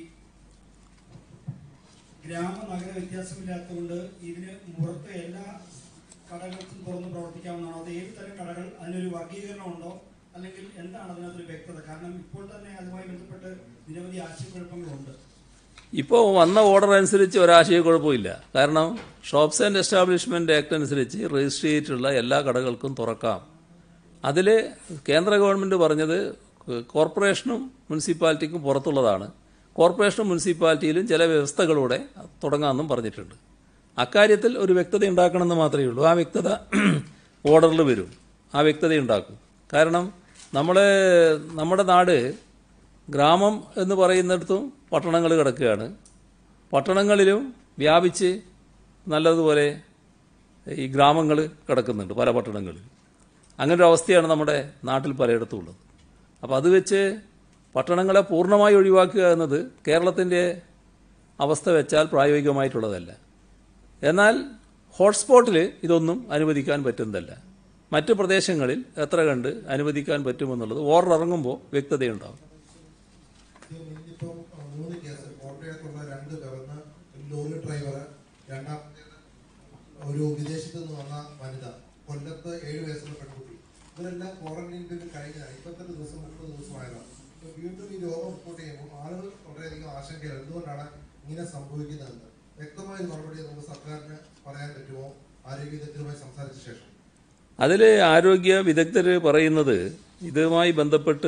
ഗ്രാമ നഗര വ്യത്യാസമില്ലാത്തതുകൊണ്ട് ഇതിന് പുറത്ത് എല്ലാ കടകൾക്കും തുറന്ന് പ്രവർത്തിക്കാവുന്നതാണോ? അത് ഏത് തരം കടകൾ, അതിനൊരു വർഗീകരണം ഉണ്ടോ, അല്ലെങ്കിൽ എന്താണ് അതിനകത്തൊരു വ്യക്തത? കാരണം ഇപ്പോൾ തന്നെ അതുമായി ബന്ധപ്പെട്ട് നിരവധി ആശയക്കുഴപ്പങ്ങളുണ്ട്. ഇപ്പോൾ വന്ന ഓർഡർ അനുസരിച്ച് ഒരാശയക്കുഴപ്പമില്ല. കാരണം ഷോപ്സ് ആൻഡ് എസ്റ്റാബ്ലിഷ്മെന്റ് ആക്ട് അനുസരിച്ച് രജിസ്റ്റർ ചെയ്തിട്ടുള്ള എല്ലാ കടകൾക്കും തുറക്കാം. അതിൽ കേന്ദ്ര ഗവൺമെന്റ് പറഞ്ഞത് കോർപ്പറേഷനും മുനിസിപ്പാലിറ്റിക്കും പുറത്തുള്ളതാണ്. കോർപ്പറേഷനും മുനിസിപ്പാലിറ്റിയിലും ചില വ്യവസ്ഥകളോടെ തുടങ്ങാമെന്നും പറഞ്ഞിട്ടുണ്ട്. അക്കാര്യത്തിൽ ഒരു വ്യക്തത ഉണ്ടാക്കണമെന്ന് മാത്രമേ ഉള്ളൂ. ആ വ്യക്തത ഓർഡറിൽ വരും. ആ വ്യക്തത ഉണ്ടാക്കും. കാരണം നമ്മുടെ നാട് ഗ്രാമം എന്ന് പറയുന്നിടത്തും പട്ടണങ്ങൾ കിടക്കുകയാണ്. പട്ടണങ്ങളിലും വ്യാപിച്ച് നല്ലതുപോലെ ഈ ഗ്രാമങ്ങൾ കിടക്കുന്നുണ്ട് പല പട്ടണങ്ങളിൽ. അങ്ങനൊരു അവസ്ഥയാണ് നമ്മുടെ നാട്ടിൽ പലയിടത്തും ഉള്ളത്. അപ്പോൾ അത് വെച്ച് പട്ടണങ്ങളെ പൂർണ്ണമായി ഒഴിവാക്കുക എന്നത് കേരളത്തിൻ്റെ അവസ്ഥ വെച്ചാൽ പ്രായോഗികമായിട്ടുള്ളതല്ല. എന്നാൽ ഹോട്ട്സ്പോട്ടിൽ ഇതൊന്നും അനുവദിക്കാൻ പറ്റുന്നതല്ല. മറ്റ് പ്രദേശങ്ങളിൽ എത്ര കണ്ട് അനുവദിക്കാൻ പറ്റുമെന്നുള്ളത് ഓർഡർ ഇറങ്ങുമ്പോൾ വ്യക്തതയുണ്ടാകും. ഇപ്പം 3 കേസ് കോട്ടയത്തുള്ള 2 പേർന്ന് ലോറി ഡ്രൈവർ, രണ്ടാമത്തേത് ഒരു വിദേശത്ത് നിന്ന് വന്ന വനിത, കൊല്ലത്ത് 7 വയസ്സുള്ള പെൺകുട്ടി, ഇവരെല്ലാം ക്വാറന്റൈനിൽ കഴിഞ്ഞതാണ്. 25 ദിവസം 30 ദിവസമായതാണ്. വീണ്ടും ഈ രോഗം റിപ്പോർട്ട് ചെയ്യുമ്പോൾ ആളുകൾ വളരെയധികം ആശങ്കയാണ്. എന്തുകൊണ്ടാണ് ഇങ്ങനെ സംഭവിക്കുന്നതെന്ന് വ്യക്തമായ മറുപടി നമുക്ക് സർക്കാരിന് പറയാൻ പറ്റുമോ ആരോഗ്യ വിദഗ്ധരുമായി സംസാരിച്ച ശേഷം? അതിൽ ആരോഗ്യ വിദഗ്ധർ പറയുന്നത് ഇതുമായി ബന്ധപ്പെട്ട്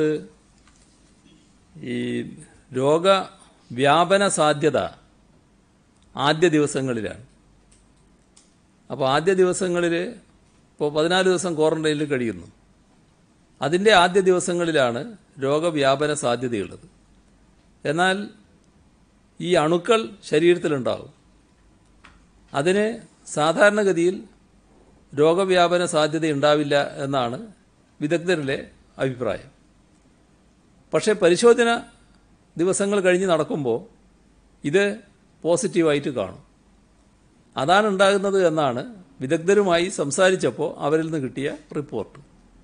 ഈ രോഗവ്യാപന സാധ്യത ആദ്യ ദിവസങ്ങളിലാണ്. അപ്പോൾ ആദ്യ ദിവസങ്ങളിൽ ഇപ്പോൾ 14 ദിവസം ക്വാറന്റൈനിൽ കഴിയുന്നു. അതിൻ്റെ ആദ്യ ദിവസങ്ങളിലാണ് രോഗവ്യാപന സാധ്യതയുള്ളത്. എന്നാൽ ഈ അണുക്കൾ ശരീരത്തിലുണ്ടാവും. അതിന് സാധാരണഗതിയിൽ രോഗവ്യാപന സാധ്യത ഉണ്ടാവില്ല എന്നാണ് വിദഗ്ധരിലെ അഭിപ്രായം. പക്ഷേ പരിശോധന ദിവസങ്ങൾ കഴിഞ്ഞ് നടക്കുമ്പോൾ ഇത് പോസിറ്റീവായിട്ട് കാണും. അതാണ് ഉണ്ടാകുന്നത് എന്നാണ് വിദഗ്ധരുമായി സംസാരിച്ചപ്പോൾ അവരിൽ നിന്ന് കിട്ടിയ റിപ്പോർട്ട്.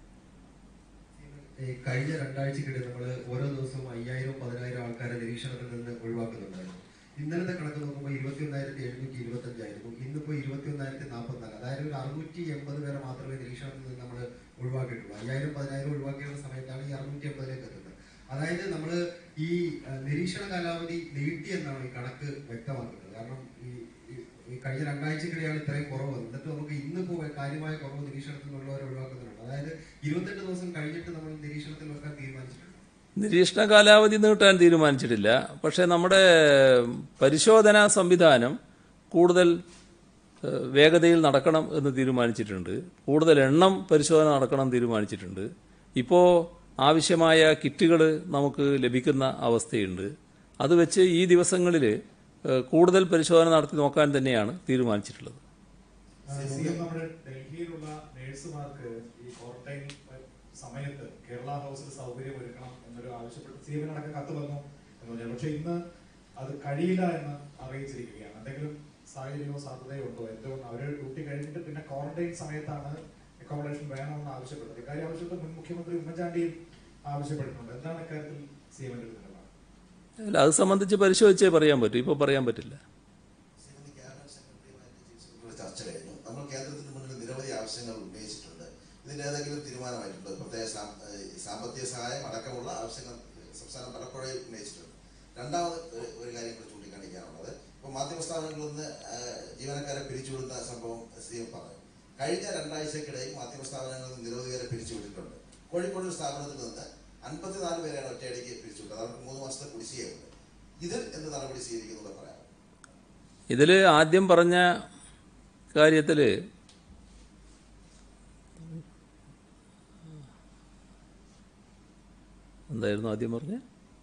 കഴിഞ്ഞ 2 ആഴ്ചക്കിടെ നമ്മൾ ഓരോ ദിവസവും 5000-10,000 ആൾക്കാരെ നിരീക്ഷണത്തിൽ നിന്ന് ഒഴിവാക്കുന്നുണ്ടായിരുന്നു. ഇന്നലത്തെ കണക്ക് നോക്കുമ്പോൾ 21,725 ആയിരുന്നു. ഇന്നിപ്പോൾ 21,044. അതായത് ഒരു 680 പേരെ മാത്രമേ നിരീക്ഷണത്തിൽ നിന്ന് നമ്മൾ ഒഴിവാക്കിയിട്ടുള്ളൂ. 5000-10,000 ഒഴിവാക്കിയുള്ള സമയത്താണ് ഈ 680ലേക്ക് എത്തുന്നത്. അതായത് നമ്മൾ ഈ നിരീക്ഷണ കാലാവധി നീട്ടിയെന്നാണ് ഈ കണക്ക് വ്യക്തമാക്കുന്നത്. കാരണം ഈ കഴിഞ്ഞ 2 ആഴ്ചക്കിടെയാണ് ഇത്രയും കുറവ്. എന്നിട്ട് നമുക്ക് ഇന്നിപ്പോൾ കാര്യമായ കുറവ് നിരീക്ഷണത്തിൽ നിന്നുള്ളവരെ ഒഴിവാക്കുന്നുണ്ട്. അതായത് 28 ദിവസം കഴിഞ്ഞിട്ട് നമ്മൾ നിരീക്ഷണത്തിൽ വെക്കാൻ തീരുമാനിച്ചിട്ടുണ്ട്. നിരീക്ഷണ കാലാവധി നീട്ടാൻ തീരുമാനിച്ചിട്ടില്ല. പക്ഷേ നമ്മുടെ പരിശോധനാ സംവിധാനം കൂടുതൽ വേഗതയിൽ നടക്കണം എന്ന് തീരുമാനിച്ചിട്ടുണ്ട്. കൂടുതൽ എണ്ണം പരിശോധന നടക്കണം തീരുമാനിച്ചിട്ടുണ്ട്. ഇപ്പോൾ ആവശ്യമായ കിറ്റുകൾ നമുക്ക് ലഭിക്കുന്ന അവസ്ഥയുണ്ട്. അത് വെച്ച് ഈ ദിവസങ്ങളിൽ കൂടുതൽ പരിശോധന നടത്തി നോക്കാൻ തന്നെയാണ് തീരുമാനിച്ചിട്ടുള്ളത്. നമ്മുടെ ഡൽഹിയിലുള്ള നഴ്സുമാർക്ക് ഈ ക്വാറന്റൈൻ സമയത്ത് കേരള ഹൗസിൽ സൗകര്യം ഒരുക്കണം എന്നൊരു ആവശ്യപ്പെട്ട് സീവനടക്കം കത്ത് വന്നു എന്ന് പറഞ്ഞു. പക്ഷെ ഇന്ന് അത് കഴിയില്ല എന്ന് അറിയിച്ചിരിക്കുകയാണ്. എന്തെങ്കിലും സാഹചര്യമോ സാധ്യതയോ ഉണ്ടോ? എന്തുകൊണ്ട് അവർ ഡ്യൂട്ടി കഴിഞ്ഞിട്ട് പിന്നെ ക്വാറന്റൈൻ സമയത്താണ് അക്കോമഡേഷൻ വേണമെന്ന് ആവശ്യപ്പെട്ടത്? ഇക്കാര്യം ആവശ്യപ്പെട്ട് മുൻ മുഖ്യമന്ത്രി ഉമ്മൻചാണ്ടിയും ആവശ്യപ്പെട്ടിട്ടുണ്ട്. എന്താണ് ഇക്കാര്യത്തിൽ സീവന്റെ നിലപാട്? അല്ല, അത് സംബന്ധിച്ച് പരിശോധിച്ചേ പറയാൻ പറ്റൂ. ഇപ്പോൾ പറയാൻ പറ്റില്ല. ചർച്ച കഴിഞ്ഞു. നമ്മൾ കേന്ദ്രത്തിന് മുന്നിൽ നിരവധി ആവശ്യങ്ങൾ ഉന്നയിച്ചിട്ടുണ്ട്. ഇതിലേതെങ്കിലും തീരുമാനമായിട്ടുണ്ട്? പ്രത്യേക സാമ്പത്തിക സഹായം അടക്കമുള്ള ആവശ്യങ്ങൾ സംസ്ഥാനം പലപ്പോഴും ഉന്നയിച്ചിട്ടുണ്ട്. രണ്ടാമത് ഒരു കാര്യം കൂടി ചൂണ്ടിക്കാണിക്കാനുള്ളത്, ഇപ്പോൾ മാധ്യമ സ്ഥാപനങ്ങളിൽ നിന്ന് ജീവനക്കാരെ പിരിച്ചുവിടുന്ന സംഭവം CM പറഞ്ഞു. കഴിഞ്ഞ 2 ആഴ്ചക്കിടയിൽ മാധ്യമ സ്ഥാപനങ്ങളിൽ നിന്ന് നിരവധി പേരെ പിരിച്ചുവിട്ടിട്ടുണ്ട്. കോഴിക്കോട് സ്ഥാപനത്തിൽ നിന്ന് 54 പേരെയാണ് ഒറ്റയടിക്ക് പിരിച്ചുവിട്ടത്. അവർക്ക് 3 മാസത്തെ കുടിശ്ശികയുണ്ട്. ഇതിൽ എന്ത് നടപടി സ്വീകരിക്കുന്നത് പറയാം. ഇതിൽ ആദ്യം പറഞ്ഞ കാര്യത്തിൽ എന്തായിരുന്നു ആദ്യം പറഞ്ഞ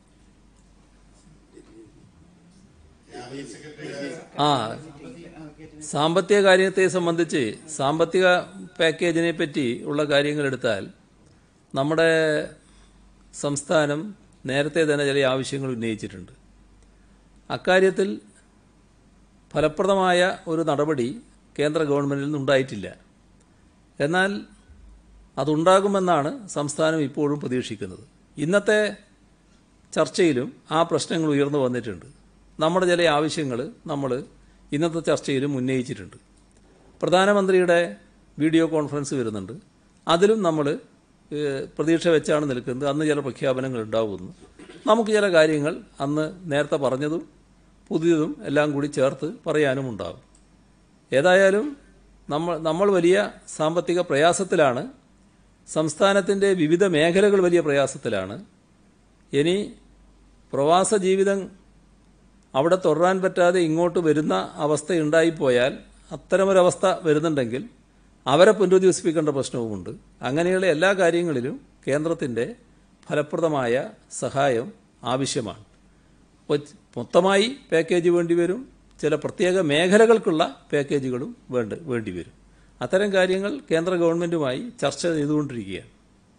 സാമ്പത്തിക കാര്യത്തെ സംബന്ധിച്ച് സാമ്പത്തിക പാക്കേജിനെ പറ്റി ഉള്ള കാര്യങ്ങൾ എടുത്താൽ നമ്മുടെ സംസ്ഥാനം നേരത്തെ തന്നെ ചില ആവശ്യങ്ങൾ ഉന്നയിച്ചിട്ടുണ്ട്. അക്കാര്യത്തിൽ ഫലപ്രദമായ ഒരു നടപടി കേന്ദ്ര ഗവൺമെന്റിൽ നിന്നുണ്ടായിട്ടില്ല. എന്നാൽ അതുണ്ടാകുമെന്നാണ് സംസ്ഥാനം ഇപ്പോഴും പ്രതീക്ഷിക്കുന്നത്. ഇന്നത്തെ ചർച്ചയിലും ആ പ്രശ്നങ്ങൾ ഉയർന്നു വന്നിട്ടുണ്ട്. നമ്മുടെ ചില ആവശ്യങ്ങൾ നമ്മൾ ഇന്നത്തെ ചർച്ചയിലും ഉന്നയിച്ചിട്ടുണ്ട്. പ്രധാനമന്ത്രിയുടെ വീഡിയോ കോൺഫറൻസ് വരുന്നുണ്ട്. അതിലും നമ്മൾ പ്രതീക്ഷ വെച്ചാണ് നിൽക്കുന്നത്. അന്ന് ചില പ്രഖ്യാപനങ്ങൾ ഉണ്ടാകുന്നു. നമുക്ക് ചില കാര്യങ്ങൾ അന്ന് നേരത്തെ പറഞ്ഞതും പുതിയതും എല്ലാം കൂടി ചേർത്ത് പറയാനും ഉണ്ടാകും. ഏതായാലും നമ്മൾ വലിയ സാമ്പത്തിക പ്രയാസത്തിലാണ്. സംസ്ഥാനത്തിൻ്റെ വിവിധ മേഖലകൾ വലിയ പ്രയാസത്തിലാണ്. ഇനി പ്രവാസ ജീവിതം അവിടെ തുടരാൻ പറ്റാതെ ഇങ്ങോട്ട് വരുന്ന അവസ്ഥയുണ്ടായിപ്പോയാൽ, അത്തരമൊരവസ്ഥ വരുന്നുണ്ടെങ്കിൽ അവരെ പുനരുജ്ജീവിപ്പിക്കേണ്ട പ്രശ്നവുമുണ്ട്. അങ്ങനെയുള്ള എല്ലാ കാര്യങ്ങളിലും കേന്ദ്രത്തിൻ്റെ ഫലപ്രദമായ സഹായം ആവശ്യമാണ്. മൊത്തമായി പാക്കേജ് വേണ്ടിവരും, ചില പ്രത്യേക മേഖലകൾക്കുള്ള പാക്കേജുകളും വേണ്ടിവരും. അത്തരം കാര്യങ്ങൾ കേന്ദ്ര ഗവൺമെന്റുമായി ചർച്ച ചെയ്തുകൊണ്ടിരിക്കുകയാണ്.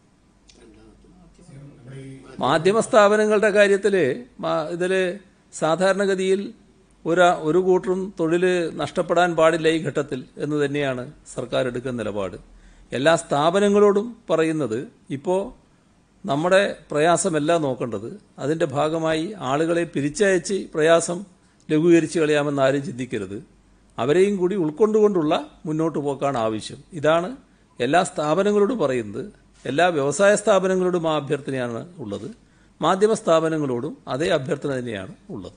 മാധ്യമ സ്ഥാപനങ്ങളുടെ കാര്യത്തിൽ ഇതിൽ സാധാരണഗതിയിൽ ഒരു കൂട്ടരും തൊഴിൽ നഷ്ടപ്പെടാൻ പാടില്ല ഈ ഘട്ടത്തിൽ എന്ന് തന്നെയാണ് സർക്കാർ എടുക്കുന്ന നിലപാട്. എല്ലാ സ്ഥാപനങ്ങളോടും പറയുന്നത് ഇപ്പോൾ നമ്മുടെ പ്രയാസമല്ല നോക്കേണ്ടത്, അതിൻ്റെ ഭാഗമായി ആളുകളെ പിരിച്ചയച്ച് പ്രയാസം ലഘൂകരിച്ച് കളയാമെന്ന് ആരും ചിന്തിക്കരുത്. അവരെയും കൂടി ഉൾക്കൊണ്ടുകൊണ്ടുള്ള മുന്നോട്ട് പോക്കാണ് ആവശ്യം. ഇതാണ് എല്ലാ സ്ഥാപനങ്ങളോടും പറയുന്നത്. എല്ലാ വ്യവസായ സ്ഥാപനങ്ങളോടും ആ അഭ്യർത്ഥനയാണ് ഉള്ളത്. മാധ്യമ സ്ഥാപനങ്ങളോടും അതേ അഭ്യർത്ഥന തന്നെയാണ് ഉള്ളത്.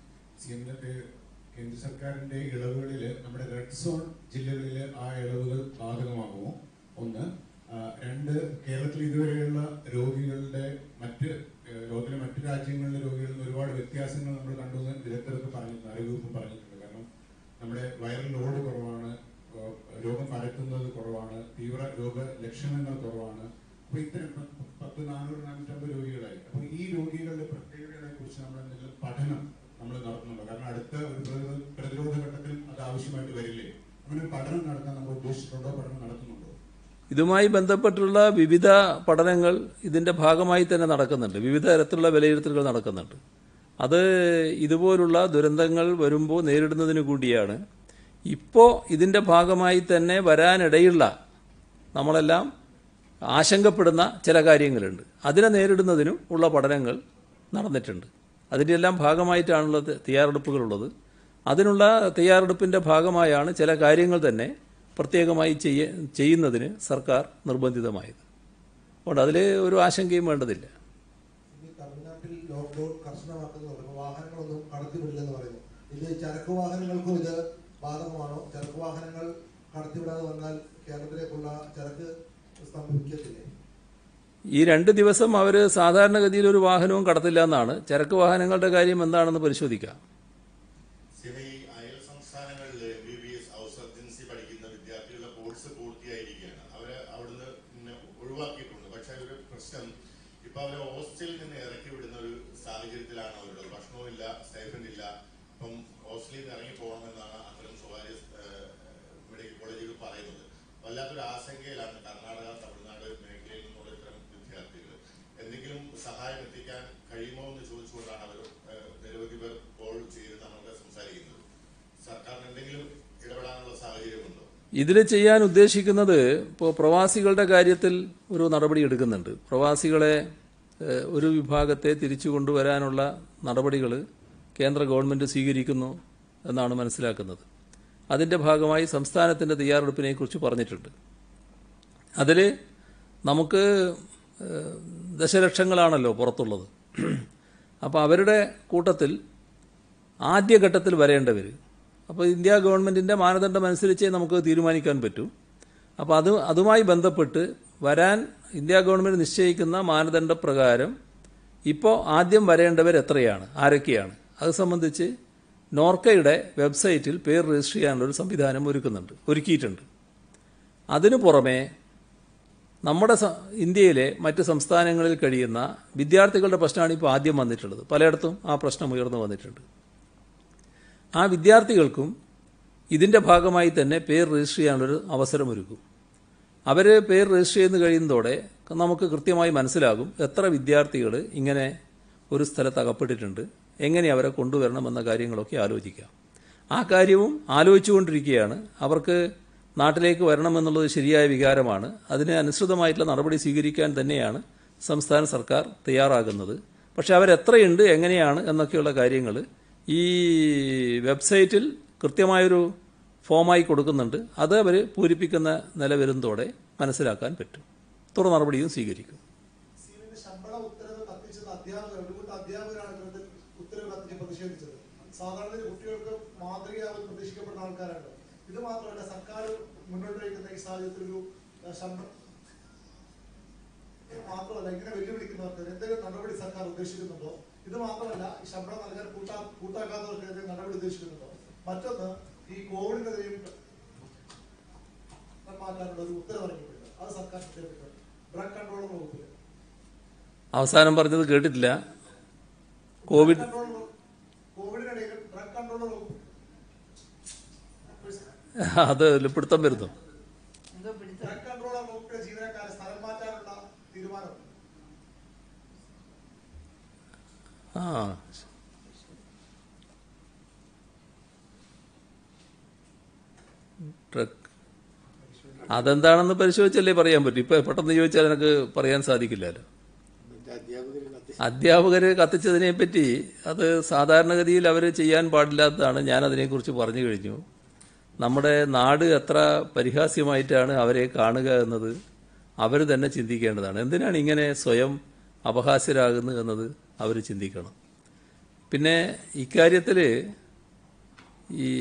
കേന്ദ്ര സർക്കാരിന്റെ ഇളവുകളിൽ നമ്മുടെ റെഡ് സോൺ ജില്ലകളിൽ ആ ഇളവുകൾ ബാധകമാകുമോ? 1. 2, കേരളത്തിൽ ഇതുവരെയുള്ള രോഗികളുടെ ലോകത്തിലെ മറ്റ് രാജ്യങ്ങളിലെ രോഗികളിൽ നിന്ന് ഒരുപാട് വ്യത്യാസങ്ങൾ നമ്മൾ കണ്ടുവന്ന് വിദഗ്ധർക്ക് പറഞ്ഞിട്ടുണ്ട്, ആരോഗ്യവകുപ്പ് പറഞ്ഞിട്ടുണ്ട്. കാരണം നമ്മുടെ വൈറൽ ലോഡ് കുറവാണ്, രോഗം പരത്തുന്നത് കുറവാണ്, തീവ്ര രോഗ ലക്ഷണങ്ങൾ കുറവാണ്. അപ്പൊ ഇത്തരം 400-450 രോഗികളായി. അപ്പൊ ഈ രോഗികളുടെ പ്രത്യേകതകളെ കുറിച്ച് നമ്മൾ എന്തെങ്കിലും പഠനം നമ്മൾ നടത്തുന്നുണ്ടോ? കാരണം അടുത്ത ഒരു പ്രതിരോധ ഘട്ടത്തിൽ അത് ആവശ്യമായിട്ട് വരില്ലേ? അങ്ങനെ പഠനം നടത്താൻ നമ്മൾ ഉദ്ദേശിച്ചിട്ടുണ്ടോ? പഠനം നടത്തുന്നുണ്ടോ? ഇതുമായി ബന്ധപ്പെട്ടുള്ള വിവിധ പഠനങ്ങൾ ഇതിൻ്റെ ഭാഗമായി തന്നെ നടക്കുന്നുണ്ട്. വിവിധ തരത്തിലുള്ള വിലയിരുത്തലുകൾ നടക്കുന്നുണ്ട്. അത് ഇതുപോലുള്ള ദുരന്തങ്ങൾ വരുമ്പോൾ നേരിടുന്നതിന് കൂടിയാണ്. ഇപ്പോൾ ഇതിൻ്റെ ഭാഗമായി തന്നെ വരാനിടയുള്ള നമ്മളെല്ലാം ആശങ്കപ്പെടുന്ന ചില കാര്യങ്ങളുണ്ട്. അതിനെ നേരിടുന്നതിനും ഉള്ള പഠനങ്ങൾ നടന്നിട്ടുണ്ട്. അതിൻ്റെ എല്ലാം ഭാഗമായിട്ടാണുള്ള തയ്യാറെടുപ്പുകളുള്ളത്. അതിനുള്ള തയ്യാറെടുപ്പിൻ്റെ ഭാഗമായാണ് ചില കാര്യങ്ങൾ തന്നെ പ്രത്യേകമായി ചെയ്യുന്നതിന് സർക്കാർ നിർബന്ധിതമായത്. അതുകൊണ്ട് അതിൽ ഒരു ആശങ്കയും വേണ്ടതില്ല. തമിഴ്നാട്ടിൽ ലോക്ക്ഡൌൺ കർശനമാക്കുന്നത് വാഹനങ്ങളൊന്നും കടത്തിവിടില്ലെന്ന് പറയുന്നു. ഇത് ചരക്ക് വാഹനങ്ങൾക്കും ഇത് ബാധകമാണോ? ചരക്ക് വാഹനങ്ങൾ കടത്തിവിടാതെ വന്നാൽ കേരളത്തിലേക്കുള്ള ചരക്ക് സ്തംഭിക്കത്തില്ലേ? ഈ 2 ദിവസം അവർ സാധാരണഗതിയിൽ ഒരു വാഹനവും കടത്തില്ല എന്നാണ്. ചരക്ക് വാഹനങ്ങളുടെ കാര്യം എന്താണെന്ന് പരിശോധിക്കാം. അയൽ സംസ്ഥാനങ്ങളിൽ MBBS ഹൗസ് സർജൻസി പഠിക്കുന്ന വിദ്യാർത്ഥികളുടെ കോഴ്സ് പൂർത്തിയായിരിക്കുകയാണ്. അവരെ അവിടുന്ന് ഒഴിവാക്കിയിട്ടുണ്ട്. പക്ഷെ ഒരു പ്രശ്നം, ഇപ്പൊ അവരെ ഹോസ്റ്റലിൽ നിന്ന് ഇറക്കി വിടുന്ന ഒരു സാഹചര്യത്തിലാണ് അവരുള്ളത്. ഭക്ഷണവും ഇല്ല, സ്റ്റൈഫൻഡ് ഇല്ല. അപ്പം ഹോസ്റ്റലിൽ നിന്ന് ഇറങ്ങി പോകണമെന്നാണ് അത്തരം സ്വകാര്യ മെഡിക്കൽ കോളേജുകൾ പറയുന്നത്. വല്ലാത്തൊരു ആശങ്കയിലാണ് കർണാടക, തമിഴ്നാട് മേഖലയിൽ നിന്നുള്ള ഇത്തരം വിദ്യാർത്ഥികൾ. എന്തെങ്കിലും സഹായം എത്തിക്കാൻ കഴിയുമോ എന്ന് ചോദിച്ചുകൊണ്ടാണ് അവർ നിരവധി പേർ കോൾ ചെയ്ത് നമ്മളെ സംസാരിക്കുന്നത്. സർക്കാരിന് എന്തെങ്കിലും ഇടപെടാനുള്ള സാഹചര്യമുണ്ടോ? ഇതിൽ ചെയ്യാൻ ഉദ്ദേശിക്കുന്നത് ഇപ്പോൾ പ്രവാസികളുടെ കാര്യത്തിൽ ഒരു നടപടി എടുക്കുന്നുണ്ട്. പ്രവാസികളെ ഒരു വിഭാഗത്തെ തിരിച്ചു കൊണ്ടുവരാനുള്ള നടപടികൾ കേന്ദ്ര ഗവൺമെൻറ് സ്വീകരിക്കുന്നു എന്നാണ് മനസ്സിലാക്കുന്നത്. അതിൻ്റെ ഭാഗമായി സംസ്ഥാനത്തിൻ്റെ തയ്യാറെടുപ്പിനെക്കുറിച്ച് പറഞ്ഞിട്ടുണ്ട്. അതിൽ നമുക്ക് ദശലക്ഷങ്ങളാണല്ലോ പുറത്തുള്ളത്. അപ്പോൾ അവരുടെ കൂട്ടത്തിൽ ആദ്യഘട്ടത്തിൽ വരേണ്ടവർ, അപ്പോൾ ഇന്ത്യ ഗവൺമെൻറ്റിൻ്റെ മാനദണ്ഡം അനുസരിച്ചേ നമുക്ക് തീരുമാനിക്കാൻ പറ്റൂ. അപ്പോൾ അതുമായി ബന്ധപ്പെട്ട് വരാൻ ഇന്ത്യ ഗവൺമെൻറ് നിശ്ചയിക്കുന്ന മാനദണ്ഡപ്രകാരം ഇപ്പോൾ ആദ്യം വരേണ്ടവർ എത്രയാണ്, ആരൊക്കെയാണ്, അത് സംബന്ധിച്ച് നോർക്കയുടെ വെബ്സൈറ്റിൽ പേര് രജിസ്റ്റർ ചെയ്യാനുള്ളൊരു സംവിധാനം ഒരുക്കിയിട്ടുണ്ട്. അതിനു പുറമെ നമ്മുടെ ഇന്ത്യയിലെ മറ്റ് സംസ്ഥാനങ്ങളിൽ കഴിയുന്ന വിദ്യാർത്ഥികളുടെ പ്രശ്നമാണ് ഇപ്പോൾ ആദ്യം വന്നിട്ടുള്ളത്. പലയിടത്തും ആ പ്രശ്നം ഉയർന്നു വന്നിട്ടുണ്ട്. ആ വിദ്യാർത്ഥികൾക്കും ഇതിൻ്റെ ഭാഗമായി തന്നെ പേര് രജിസ്റ്റർ ചെയ്യാനുള്ളൊരു അവസരമൊരുക്കും. അവർ പേര് രജിസ്റ്റർ ചെയ്ത് കഴിയുന്നതോടെ നമുക്ക് കൃത്യമായി മനസ്സിലാകും എത്ര വിദ്യാർത്ഥികൾ ഇങ്ങനെ ഒരു സ്ഥലത്ത് അകപ്പെട്ടിട്ടുണ്ട്, എങ്ങനെ അവരെ കൊണ്ടുവരണമെന്ന കാര്യങ്ങളൊക്കെ ആലോചിക്കാം. ആ കാര്യവും ആലോചിച്ചുകൊണ്ടിരിക്കുകയാണ്. അവർക്ക് നാട്ടിലേക്ക് വരണമെന്നുള്ളത് ശരിയായ വികാരമാണ്. അതിന് അനുസൃതമായിട്ടുള്ള നടപടി സ്വീകരിക്കാൻ തന്നെയാണ് സംസ്ഥാന സർക്കാർ തയ്യാറാകുന്നത്. പക്ഷെ അവരെത്രയുണ്ട്, എങ്ങനെയാണ് എന്നൊക്കെയുള്ള കാര്യങ്ങൾ ഈ വെബ്സൈറ്റിൽ കൃത്യമായൊരു ഫോമായി കൊടുക്കുന്നുണ്ട്. അത് അവർ പൂരിപ്പിക്കുന്ന നില വരുന്നതോടെ മനസ്സിലാക്കാൻ പറ്റും. തുടർ നടപടിയും സ്വീകരിക്കും. ശമ്പള ഉത്തരവ് കത്തിച്ചത് അധ്യാപകരാണ് ഉത്തരവ് കത്തിച്ച് പ്രതിഷേധിച്ചത്. സാധാരണ കുട്ടികൾക്ക് മാതൃകയാവും പ്രതീക്ഷിക്കപ്പെടുന്ന ആൾക്കാരാണ്. ഇത് മാത്രമല്ല, സർക്കാർ മുന്നോട്ട് വയ്ക്കുന്ന ഈ സാഹചര്യത്തിൽ ഒരു ശമ്പളം മാത്രമല്ല, ഇങ്ങനെ വെല്ലുവിളിക്കുന്നവർക്ക് എന്തെങ്കിലും നടപടി സർക്കാർ ഉദ്ദേശിക്കുന്നുണ്ടോ? ഇത് മാത്രമല്ല, ഈ ശമ്പളം നൽകാൻ കൂട്ടാക്കാത്തവർക്ക് എന്തെങ്കിലും നടപടി ഉദ്ദേശിക്കുന്നുണ്ടോ? മറ്റൊന്ന്, ഈ കോവിഡിനെതിരെയും മാറ്റാനുള്ള ഒരു ഉത്തരവ് ഇറങ്ങിയിട്ടുണ്ട്. അത് സർക്കാർ ഡ്രഗ് കൺട്രോൾ വകുപ്പിൽ അവസാനം പറഞ്ഞത് കേട്ടിട്ടില്ല. കോവിഡിനിടയിൽ ഡ്രഗ് കൺട്രോൾ വകുപ്പ് അത് പിടുത്തം വരുന്നു. ഡ്രഗ് കൺട്രോൾ വകുപ്പിലെ ജീവനക്കാരെ സ്ഥലം മാറ്റാനുള്ള തീരുമാനം. അതെന്താണെന്ന് പരിശോധിച്ചല്ലേ പറയാൻ പറ്റും. ഇപ്പൊ പെട്ടെന്ന് ചോദിച്ചാൽ എനിക്ക് പറയാൻ സാധിക്കില്ലല്ലോ. അധ്യാപകർ കത്തിച്ചതിനെ പറ്റി അത് സാധാരണഗതിയിൽ അവർ ചെയ്യാൻ പാടില്ലാത്തതാണ്. ഞാൻ അതിനെക്കുറിച്ച് പറഞ്ഞു കഴിഞ്ഞു. നമ്മുടെ നാട് എത്ര പരിഹാസ്യമായിട്ടാണ് അവരെ കാണുക എന്നത് അവർ തന്നെ ചിന്തിക്കേണ്ടതാണ്. എന്തിനാണ് ഇങ്ങനെ സ്വയം അപഹാസ്യരാകുന്നത് എന്നത് അവർ ചിന്തിക്കണം. പിന്നെ ഇക്കാര്യത്തിൽ ഈ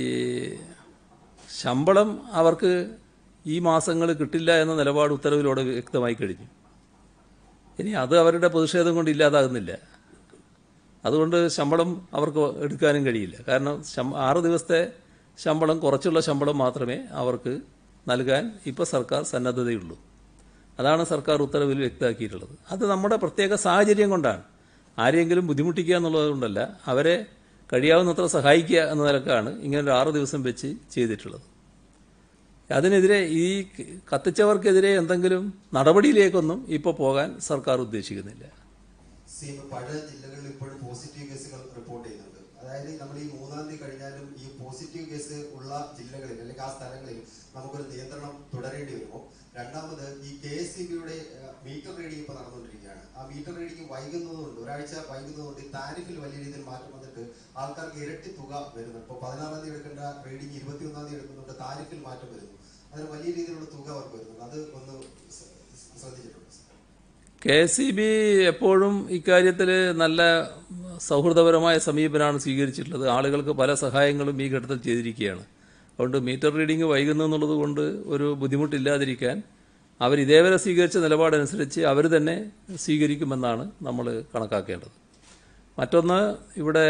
ശമ്പളം അവർക്ക് ഈ മാസങ്ങൾ കിട്ടില്ല എന്ന നിലപാട് ഉത്തരവിലൂടെ വ്യക്തമായി കഴിഞ്ഞു. ഇനി അത് അവരുടെ പ്രതിഷേധം കൊണ്ട് ഇല്ലാതാകുന്നില്ല. അതുകൊണ്ട് ശമ്പളം അവർക്ക് എടുക്കാനും കഴിയില്ല. കാരണം 6 ദിവസത്തെ ശമ്പളം, കുറച്ചുള്ള ശമ്പളം മാത്രമേ അവർക്ക് നൽകാൻ ഇപ്പോൾ സർക്കാർ സന്നദ്ധതയുള്ളൂ. അതാണ് സർക്കാർ ഉത്തരവിൽ വ്യക്തമാക്കിയിട്ടുള്ളത്. അത് നമ്മുടെ പ്രത്യേക സാഹചര്യം കൊണ്ടാണ്. ആരെങ്കിലും ബുദ്ധിമുട്ടിക്കുക എന്നുള്ളത് കൊണ്ടല്ല, അവരെ കഴിയാവുന്നത്ര സഹായിക്കുക എന്ന നിലക്കാണ് ഇങ്ങനൊരു 6 ദിവസം വെച്ച് ചെയ്തിട്ടുള്ളത്. അതിനെതിരെ ഈ കത്തിച്ചവർക്കെതിരെ എന്തെങ്കിലും നടപടിയിലേക്കൊന്നും ഇപ്പോൾ പോകാൻ സർക്കാർ ഉദ്ദേശിക്കുന്നില്ല. പല ജില്ലകളിൽ ഇപ്പോഴും പോസിറ്റീവ് കേസുകൾ റിപ്പോർട്ട് ചെയ്യുന്നുണ്ട്. അതായത് നമ്മൾ ഈ 3-ാം തീയതി കഴിഞ്ഞാലും ഈ പോസിറ്റീവ് കേസ് ഉള്ള ജില്ലകളിൽ അല്ലെങ്കിൽ ആ സ്ഥലങ്ങളിൽ നമുക്കൊരു നിയന്ത്രണം തുടരേണ്ടി വരുമോ? രണ്ടാമത്, ഈ KSEBയുടെ മീറ്റർ റീഡിംഗ് ഇപ്പോൾ നടന്നുകൊണ്ടിരിക്കുകയാണ്. ആ മീറ്റർ റീഡിംഗ് വൈകുന്നതുകൊണ്ട്, ഒരാഴ്ച വൈകുന്നതുകൊണ്ട് ഈ താരിഫിൽ വലിയ രീതിയിൽ മാറ്റം വന്നിട്ട് ആൾക്കാർക്ക് ഇരട്ടി തുക വരുന്നുണ്ട്. ഇപ്പോൾ 16-ാം തീയതി എടുക്കേണ്ട റീഡിംഗ് 21-ാം തീയതി എടുക്കുന്നുണ്ട്. താരിഫിൽ മാറ്റം വരുന്നു. അതിന് വലിയ രീതിയിലുള്ള തുക അവർക്ക് വരുന്നുണ്ട്. അത് ഒന്ന് ശ്രദ്ധിച്ചിട്ടുണ്ട്. KSEB എപ്പോഴും ഇക്കാര്യത്തിൽ നല്ല സൗഹൃദപരമായ സമീപനമാണ് സ്വീകരിച്ചിട്ടുള്ളത്. ആളുകൾക്ക് പല സഹായങ്ങളും ഈ ഘട്ടത്തിൽ ചെയ്തിരിക്കുകയാണ്. അതുകൊണ്ട് മീറ്റർ റീഡിംഗ് വൈകുന്നു എന്നുള്ളത് കൊണ്ട് ഒരു ബുദ്ധിമുട്ടില്ലാതിരിക്കാൻ അവർ ഇതേവരെ സ്വീകരിച്ച നിലപാടനുസരിച്ച് അവർ തന്നെ സ്വീകരിക്കുമെന്നാണ് നമ്മൾ കണക്കാക്കേണ്ടത്. മറ്റൊന്ന്, ഇവിടെ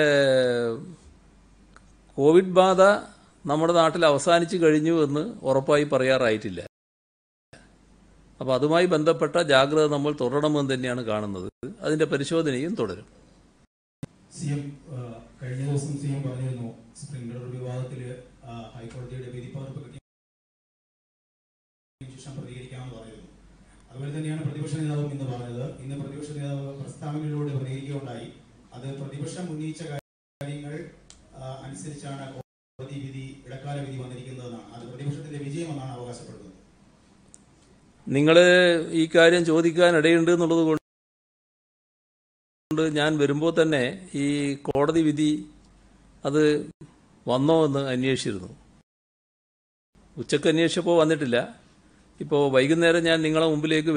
കോവിഡ് ബാധ നമ്മുടെ നാട്ടിൽ അവസാനിച്ചു കഴിഞ്ഞു എന്ന് ഉറപ്പായി പറയാറായിട്ടില്ല. അപ്പോൾ അതുമായി ബന്ധപ്പെട്ട ജാഗ്രത നമ്മൾ തുടരണമെന്ന് തന്നെയാണ് കാണുന്നത്. അതിന്റെ പരിശോധനയും തുടരും. കഴിഞ്ഞ ദിവസം CM പറഞ്ഞിരുന്നു, സ്പ്രിംഗ്ലർ വിവാദത്തിൽ ഹൈക്കോടതിയുടെ വിധിപ്പകർപ്പ് കിട്ടിയ ശേഷം പ്രതികരിക്കാമെന്ന് പറയുന്നു. അതുപോലെ തന്നെയാണ് പ്രതിപക്ഷ നേതാവും ഇന്ന് പറഞ്ഞത്. ഇന്ന് പ്രതിപക്ഷ നേതാവ് പ്രസ്താവനയിലൂടെ പ്രതികരിക്കുകയുണ്ടായി. അത് പ്രതിപക്ഷം ഉന്നയിച്ച കാര്യങ്ങൾ അനുസരിച്ചാണ് കോടതി വിധി, ഇടക്കാല വിധി വന്നിരിക്കുന്നതെന്നാണ്. അത് പ്രതിപക്ഷത്തിന്റെ വിജയമെന്നാണ് അവകാശപ്പെടുന്നത്. നിങ്ങൾ ഈ കാര്യം ചോദിക്കാൻ ഇടയുണ്ട് എന്നുള്ളത് കൊണ്ട് ഞാൻ വരുമ്പോൾ തന്നെ ഈ കോടതി വിധി അത് വന്നോ എന്ന് അന്വേഷിച്ചിരുന്നു. ഉച്ചക്ക് അന്വേഷിച്ചപ്പോൾ വന്നിട്ടില്ല. ഇപ്പോൾ വൈകുന്നേരം ഞാൻ നിങ്ങളെ മുമ്പിലേക്ക്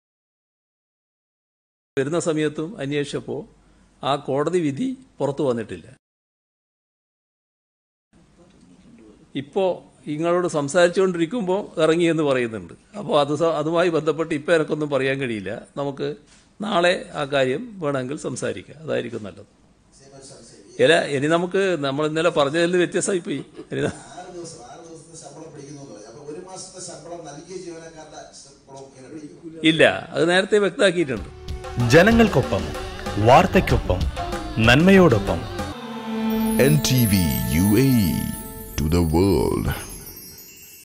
വരുന്ന സമയത്തും അന്വേഷിച്ചപ്പോൾ ആ കോടതി വിധി പുറത്തു വന്നിട്ടില്ല. ഇപ്പോൾ നിങ്ങളോട് സംസാരിച്ചുകൊണ്ടിരിക്കുമ്പോൾ ഇറങ്ങിയെന്ന് പറയുന്നുണ്ട്. അപ്പോൾ അതുമായി ബന്ധപ്പെട്ട് ഇപ്പോൾ എനിക്കൊന്നും പറയാൻ കഴിയില്ല. നമുക്ക് നാളെ ആ കാര്യം വേണമെങ്കിൽ സംസാരിക്കാം, അതായിരിക്കും നല്ലത്. ഇനി നമുക്ക് നമ്മൾ ഇന്നലെ പറഞ്ഞതിൽ നിന്ന് വ്യത്യസ്തമായിപ്പോയി. 6 ദിവസത്തെ ശമ്പളം പിടിക്കുന്നു എന്ന് പറഞ്ഞു. അപ്പൊ 1 മാസത്തെ ശമ്പളം നൽകിയ ജീവനക്കാരുടെ ശമ്പളം ഇങ്ങനെ പിടിക്കും? ഇല്ല, അത് നേരത്തെ വ്യക്തമാക്കിയിട്ടുണ്ട്. ജനങ്ങൾക്കൊപ്പം, വാർത്തയ്ക്കൊപ്പം, നന്മയോടൊപ്പം. NTV UAE to the world.